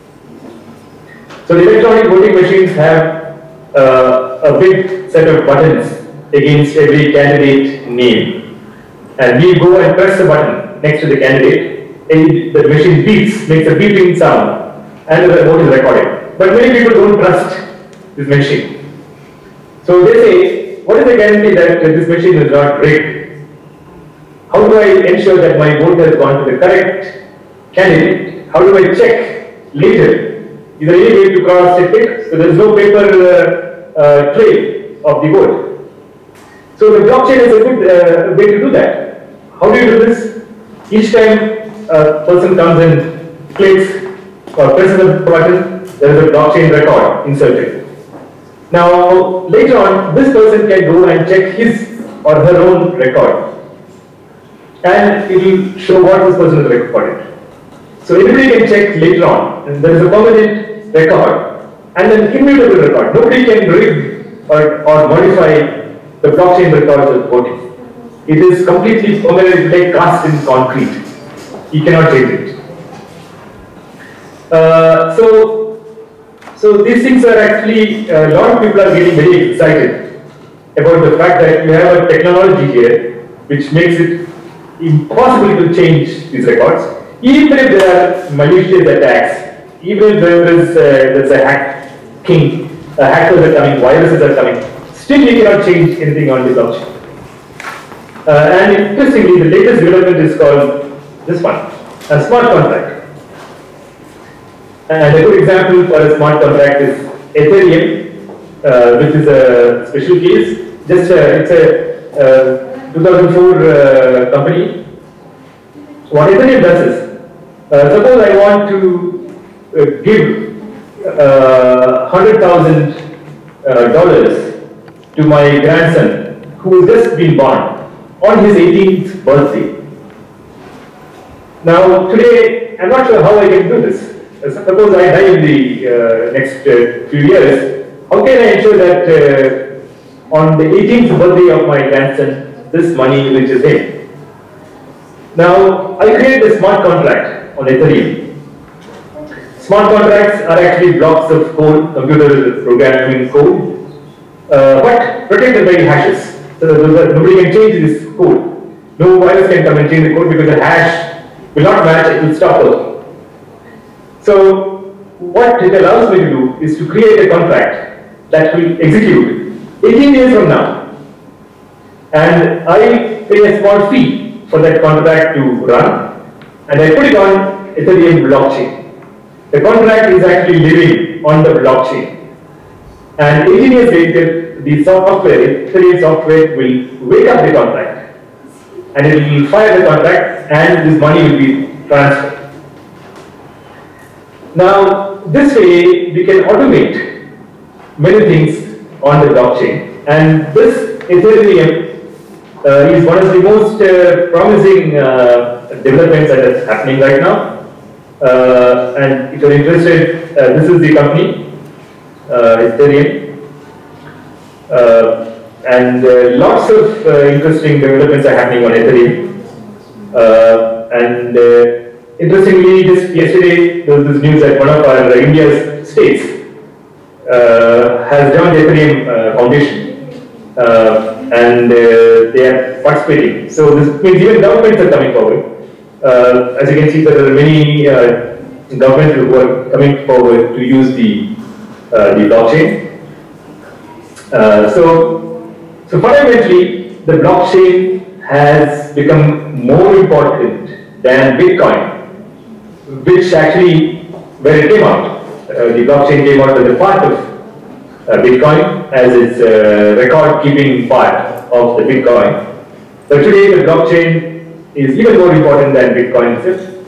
So the electronic voting machines have a big set of buttons against every candidate name. And we go and press the button next to the candidate, and the machine beeps, makes a beeping sound, and the vote is recorded. But many people don't trust this machine. So they say, what is the guarantee that this machine is not rigged? How do I ensure that my vote has gone to the correct candidate? How do I check later? Is there any way to cross-check it? So there is no paper trail of the vote. So the blockchain is a good way to do that. How do you do this? Each time a person comes and clicks or presses the button, there is a blockchain record inserted. Now later on, this person can go and check his or her own record, and it will show what this person has recorded. So anybody can check later on, and there is a permanent record and an immutable record. Nobody can rig or modify the blockchain records of voting. It is completely permanent, like cast in concrete. You cannot change it. So these things are actually, a lot of people are getting very excited about the fact that you have a technology here which makes it impossible to change these records. Even if there are malicious attacks, even if there's a hackers are coming, viruses are coming, still you cannot change anything on the blockchain. And interestingly, the latest development is called this one, a smart contract. And a good example for a smart contract is Ethereum, which is a special case. It's a 2004 company. What Ethereum does is, suppose I want to give $100,000 to my grandson who has just been born on his 18th birthday. Now today, I'm not sure how I can do this. Suppose I die in the next few years, how can I ensure that on the 18th birthday of my grandson, this money reaches him? Now, I created a smart contract on Ethereum. Smart contracts are actually blocks of code, computer programming code, but protected by hashes. So nobody can change this code. No virus can come and change the code because the hash will not match, it will stop working. So what it allows me to do is to create a contract that will execute 18 years from now. And I pay a small fee for that contract to run, and I put it on Ethereum blockchain. The contract is actually living on the blockchain. And 18 years later, the software, Ethereum software, will wake up the contract. And it will fire the contract, and this money will be transferred. Now, this way we can automate many things on the blockchain, and this Ethereum is one of the most promising developments that is happening right now. And if you're interested, this is the company, Ethereum, and lots of interesting developments are happening on Ethereum. Interestingly, just yesterday there was this news that one of our India's states has joined the Ethereum Foundation, and they are participating. So this means even governments are coming forward. As you can see, there are many governments who are coming forward to use the blockchain. So fundamentally, the blockchain has become more important than Bitcoin, which actually, where it came out, the blockchain came out as a part of Bitcoin, as its record-keeping part of the Bitcoin. But today, the blockchain is even more important than Bitcoin itself.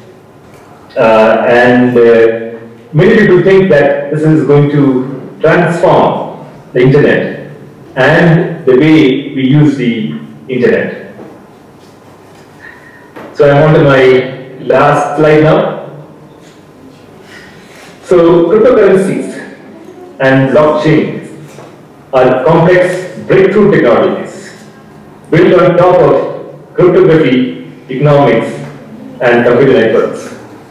Many people think that this is going to transform the internet and the way we use the internet. So I'm on to my last slide now. So cryptocurrencies and blockchains are complex breakthrough technologies built on top of cryptography, economics, and computer networks.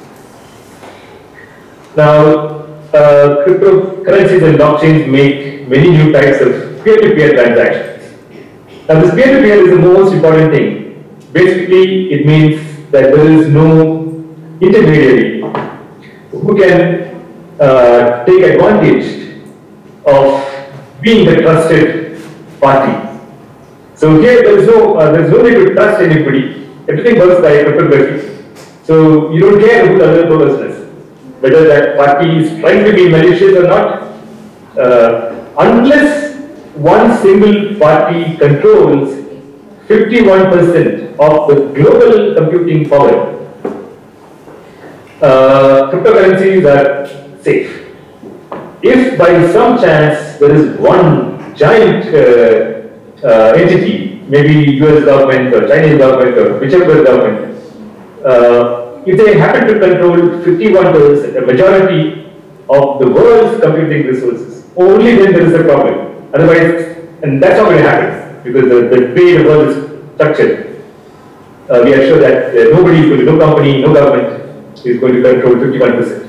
Now, cryptocurrencies and blockchains make many new types of peer-to-peer transactions. Now, this peer-to-peer is the most important thing. Basically, it means that there is no intermediary who can take advantage of being the trusted party. So here there is no need to trust anybody. Everything works by cryptography. So you don't care who the other person is, whether that party is trying to be malicious or not, unless one single party controls 51% of the global computing power. Cryptocurrencies are safe. If by some chance there is one giant entity, maybe US government or Chinese government or whichever government, if they happen to control 51%, a majority of the world's computing resources, only then there is a problem. Otherwise, and that's not going to happen because the way the world is structured, we are sure that nobody is going to, no company, no government is going to control 51%.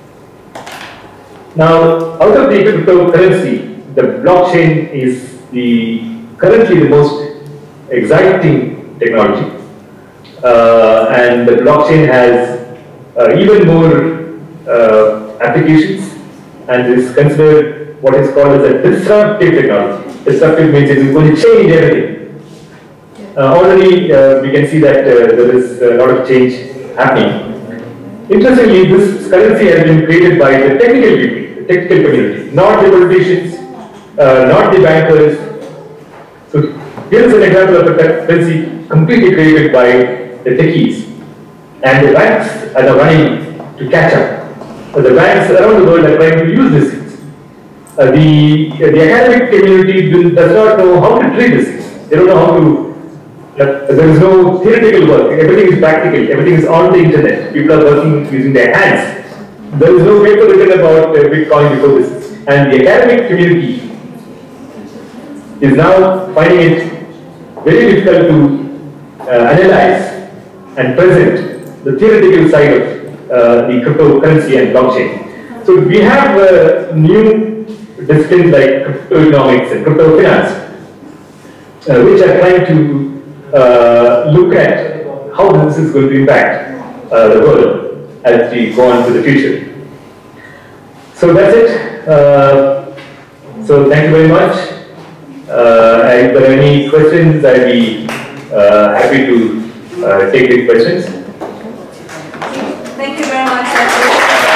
Now, out of the cryptocurrency, the blockchain is currently the most exciting technology, and the blockchain has even more applications and is considered what is called as a disruptive technology. Disruptive means it is going to change everything. Already we can see that there is a lot of change happening. Interestingly, this currency has been created by the technical people, the technical community, not the politicians, not the bankers. So here is an example of a currency completely created by the techies. And the banks are running to catch up. So the banks around the world are trying to use these things. The academic community does not know how to treat these things. They don't know how to. There is no theoretical work. Everything is practical. Everything is on the internet. People are working using their hands. There is no paper written about Bitcoin before this. And the academic community is now finding it very difficult to analyze and present the theoretical side of the cryptocurrency and blockchain. So we have new disciplines like cryptoeconomics and crypto finance, which are trying to look at how this is going to impact the world as we go on to the future. So that's it. So thank you very much. If there are any questions, I'll be happy to take the questions. Thank you very much, Satish.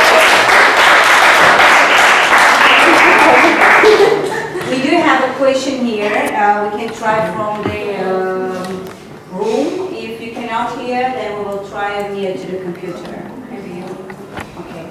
We do have a question here. We can try from the room. If you cannot hear, then we will try near to the computer. Maybe you. Okay.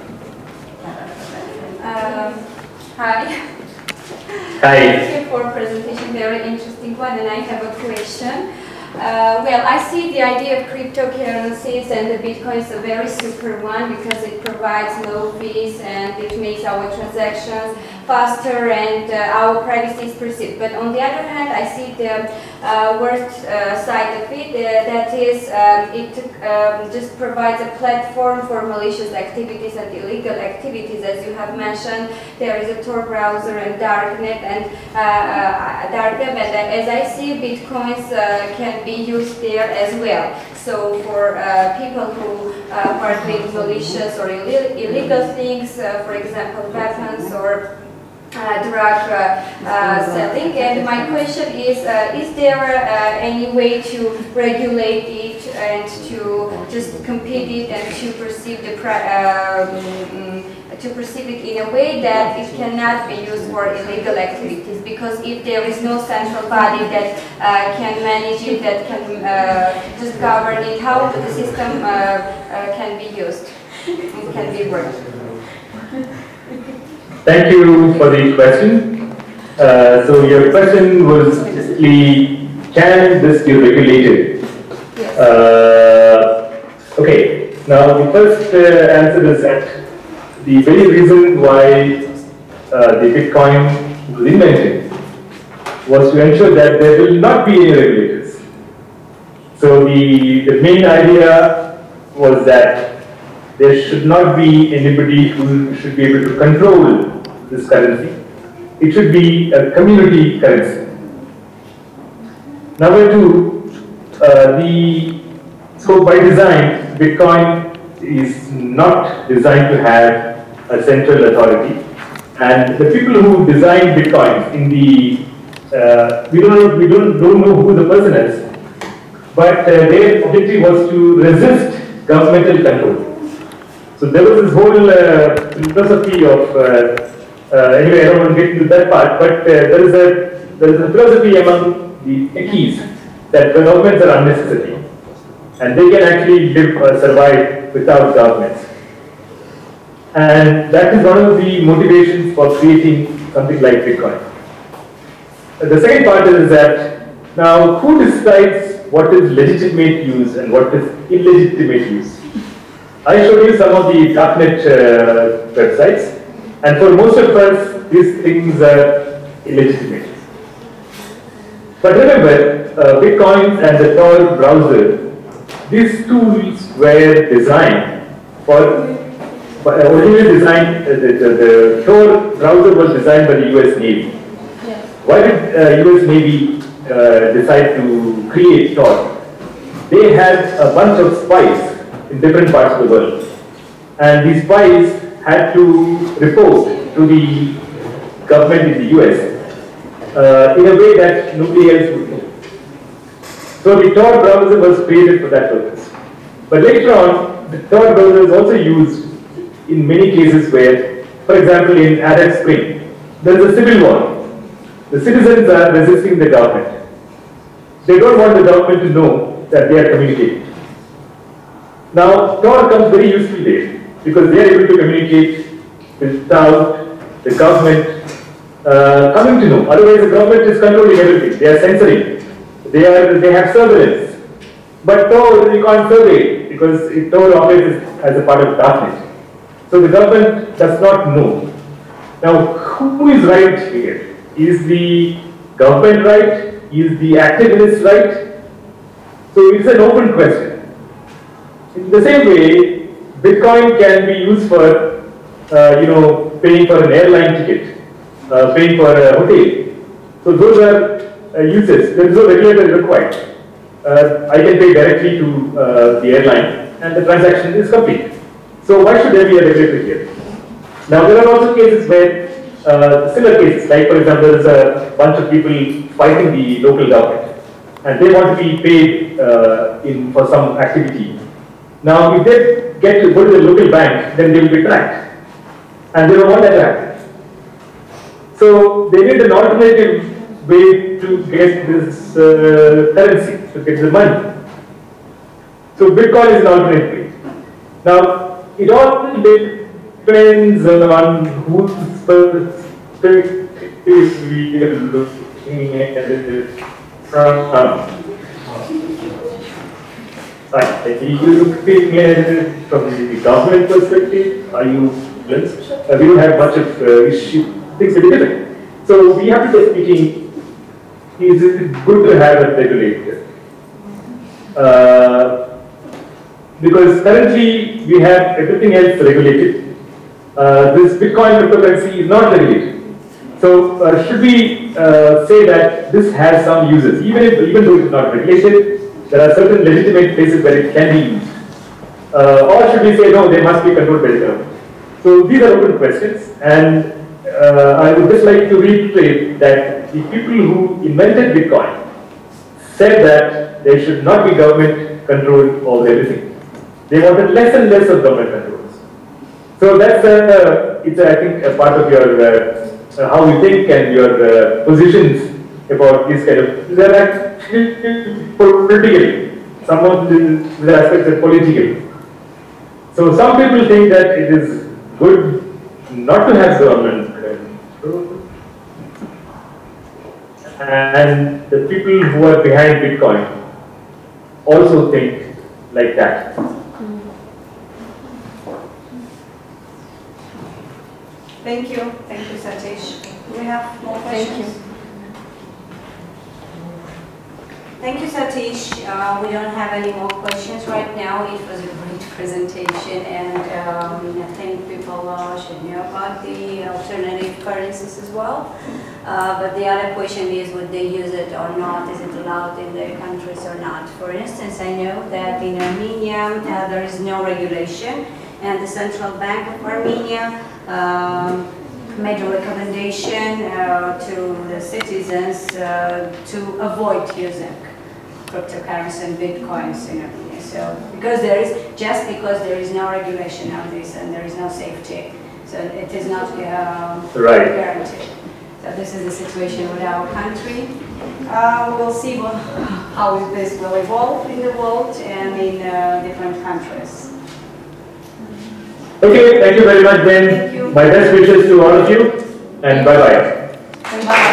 Hi. Hi. Thank you for presentation, very interesting one, and I have a question. Well, I see the idea of cryptocurrencies and the Bitcoin is a very super one because it provides low fees and it makes our transactions faster and our privacy is perceived. But on the other hand, I see the worst side of it, that is it just provides a platform for malicious activities and illegal activities. As you have mentioned, there is a Tor browser and darknet and dark web, and as I see, Bitcoins can be used there as well. So for people who partake in malicious or illegal things, for example, weapons or drug selling. And my question is there any way to regulate it and to just compete it and to perceive the in a way that it cannot be used for illegal activities? Because if there is no central body that can manage it, that can just govern it, how the system can be used and can be worked? Thank you for the question. So your question was basically, can this be regulated? Yes. Okay, now the first answer is that the very reason why the Bitcoin was invented was to ensure that there will not be any regulators. So the main idea was that there should not be anybody who should be able to control this currency. It should be a community currency. Number two, so by design, Bitcoin is not designed to have a central authority. And the people who designed Bitcoin in the, we don't know who the person is, but their objective was to resist governmental control. So there was this whole philosophy of, anyway, I don't want to get into that part, but there is a philosophy among the techies that governments are unnecessary and they can actually live, survive without governments. And that is one of the motivations for creating something like Bitcoin. The second part is that now who decides what is legitimate use and what is illegitimate use? I showed you some of the darknet websites, and for most of us, these things are illegitimate. But remember, Bitcoin and the Tor browser, these tools were designed for, originally designed, the Tor browser was designed by the US Navy. Yes. Why did US Navy decide to create Tor? They had a bunch of spies in different parts of the world. And these spies had to report to the government in the US in a way that nobody else would do. So the Tor browser was created for that purpose. But later on, the Tor browser is also used in many cases where, for example, in Arab Spring, there is a civil war. The citizens are resisting the government. They don't want the government to know that they are communicating. Now, Tor comes very useful there because they are able to communicate without the government coming to know. Otherwise, the government is controlling everything. They are censoring. They have surveillance. But Tor, you can't survey because Tor operates as a part of darknet. So the government does not know. Now, who is right here? Is the government right? Is the activist right? So it's an open question. In the same way, Bitcoin can be used for, paying for an airline ticket, paying for a hotel. So those are uses. There is no regulator required. I can pay directly to the airline, and the transaction is complete. So why should there be a regulator here? Now there are also cases where similar cases, like for example, there is a bunch of people fighting the local government, and they want to be paid for some activity. Now, if they get to go to the local bank, then they will be tracked, and they don't want that to happen. So they need an alternative way to get this currency, to get the money. So Bitcoin is an alternate way. Now, it all depends on whose perspective we are looking at it from. Are you looking at it from the government perspective? Are you, we don't have much of things to be different. So we have to be speaking, is it good to have a regulator? Because currently we have everything else regulated. This Bitcoin cryptocurrency is not regulated. So should we say that this has some uses, even though it is not regulated? There are certain legitimate places where it can be used. Or should we say, no, they must be controlled by the government? So these are open questions, and I would just like to reiterate that the people who invented Bitcoin said that there should not be government control over everything. They wanted less and less of government controls. So that's, I think, a part of your, how you think and your positions about this kind of, there are actually politically, some of the aspects are political. So some people think that it is good not to have government control, and the people who are behind Bitcoin also think like that. Thank you, Satish. Do we have more questions? Thank you. Thank you, Satish. We don't have any more questions right now. It was a great presentation, and I think people should know about the alternative currencies as well. But the other question is, would they use it or not? Is it allowed in their countries or not? For instance, I know that in Armenia there is no regulation, and the Central Bank of Armenia made a recommendation to the citizens to avoid using cryptocurrency and bitcoins in Armenia. So because there is no regulation on this and there is no safety, so it is not guaranteed. So this is the situation with our country. We'll see how this will evolve in the world and in different countries. Okay, thank you very much then. Thank you. My best wishes to all of you, and bye-bye. Bye.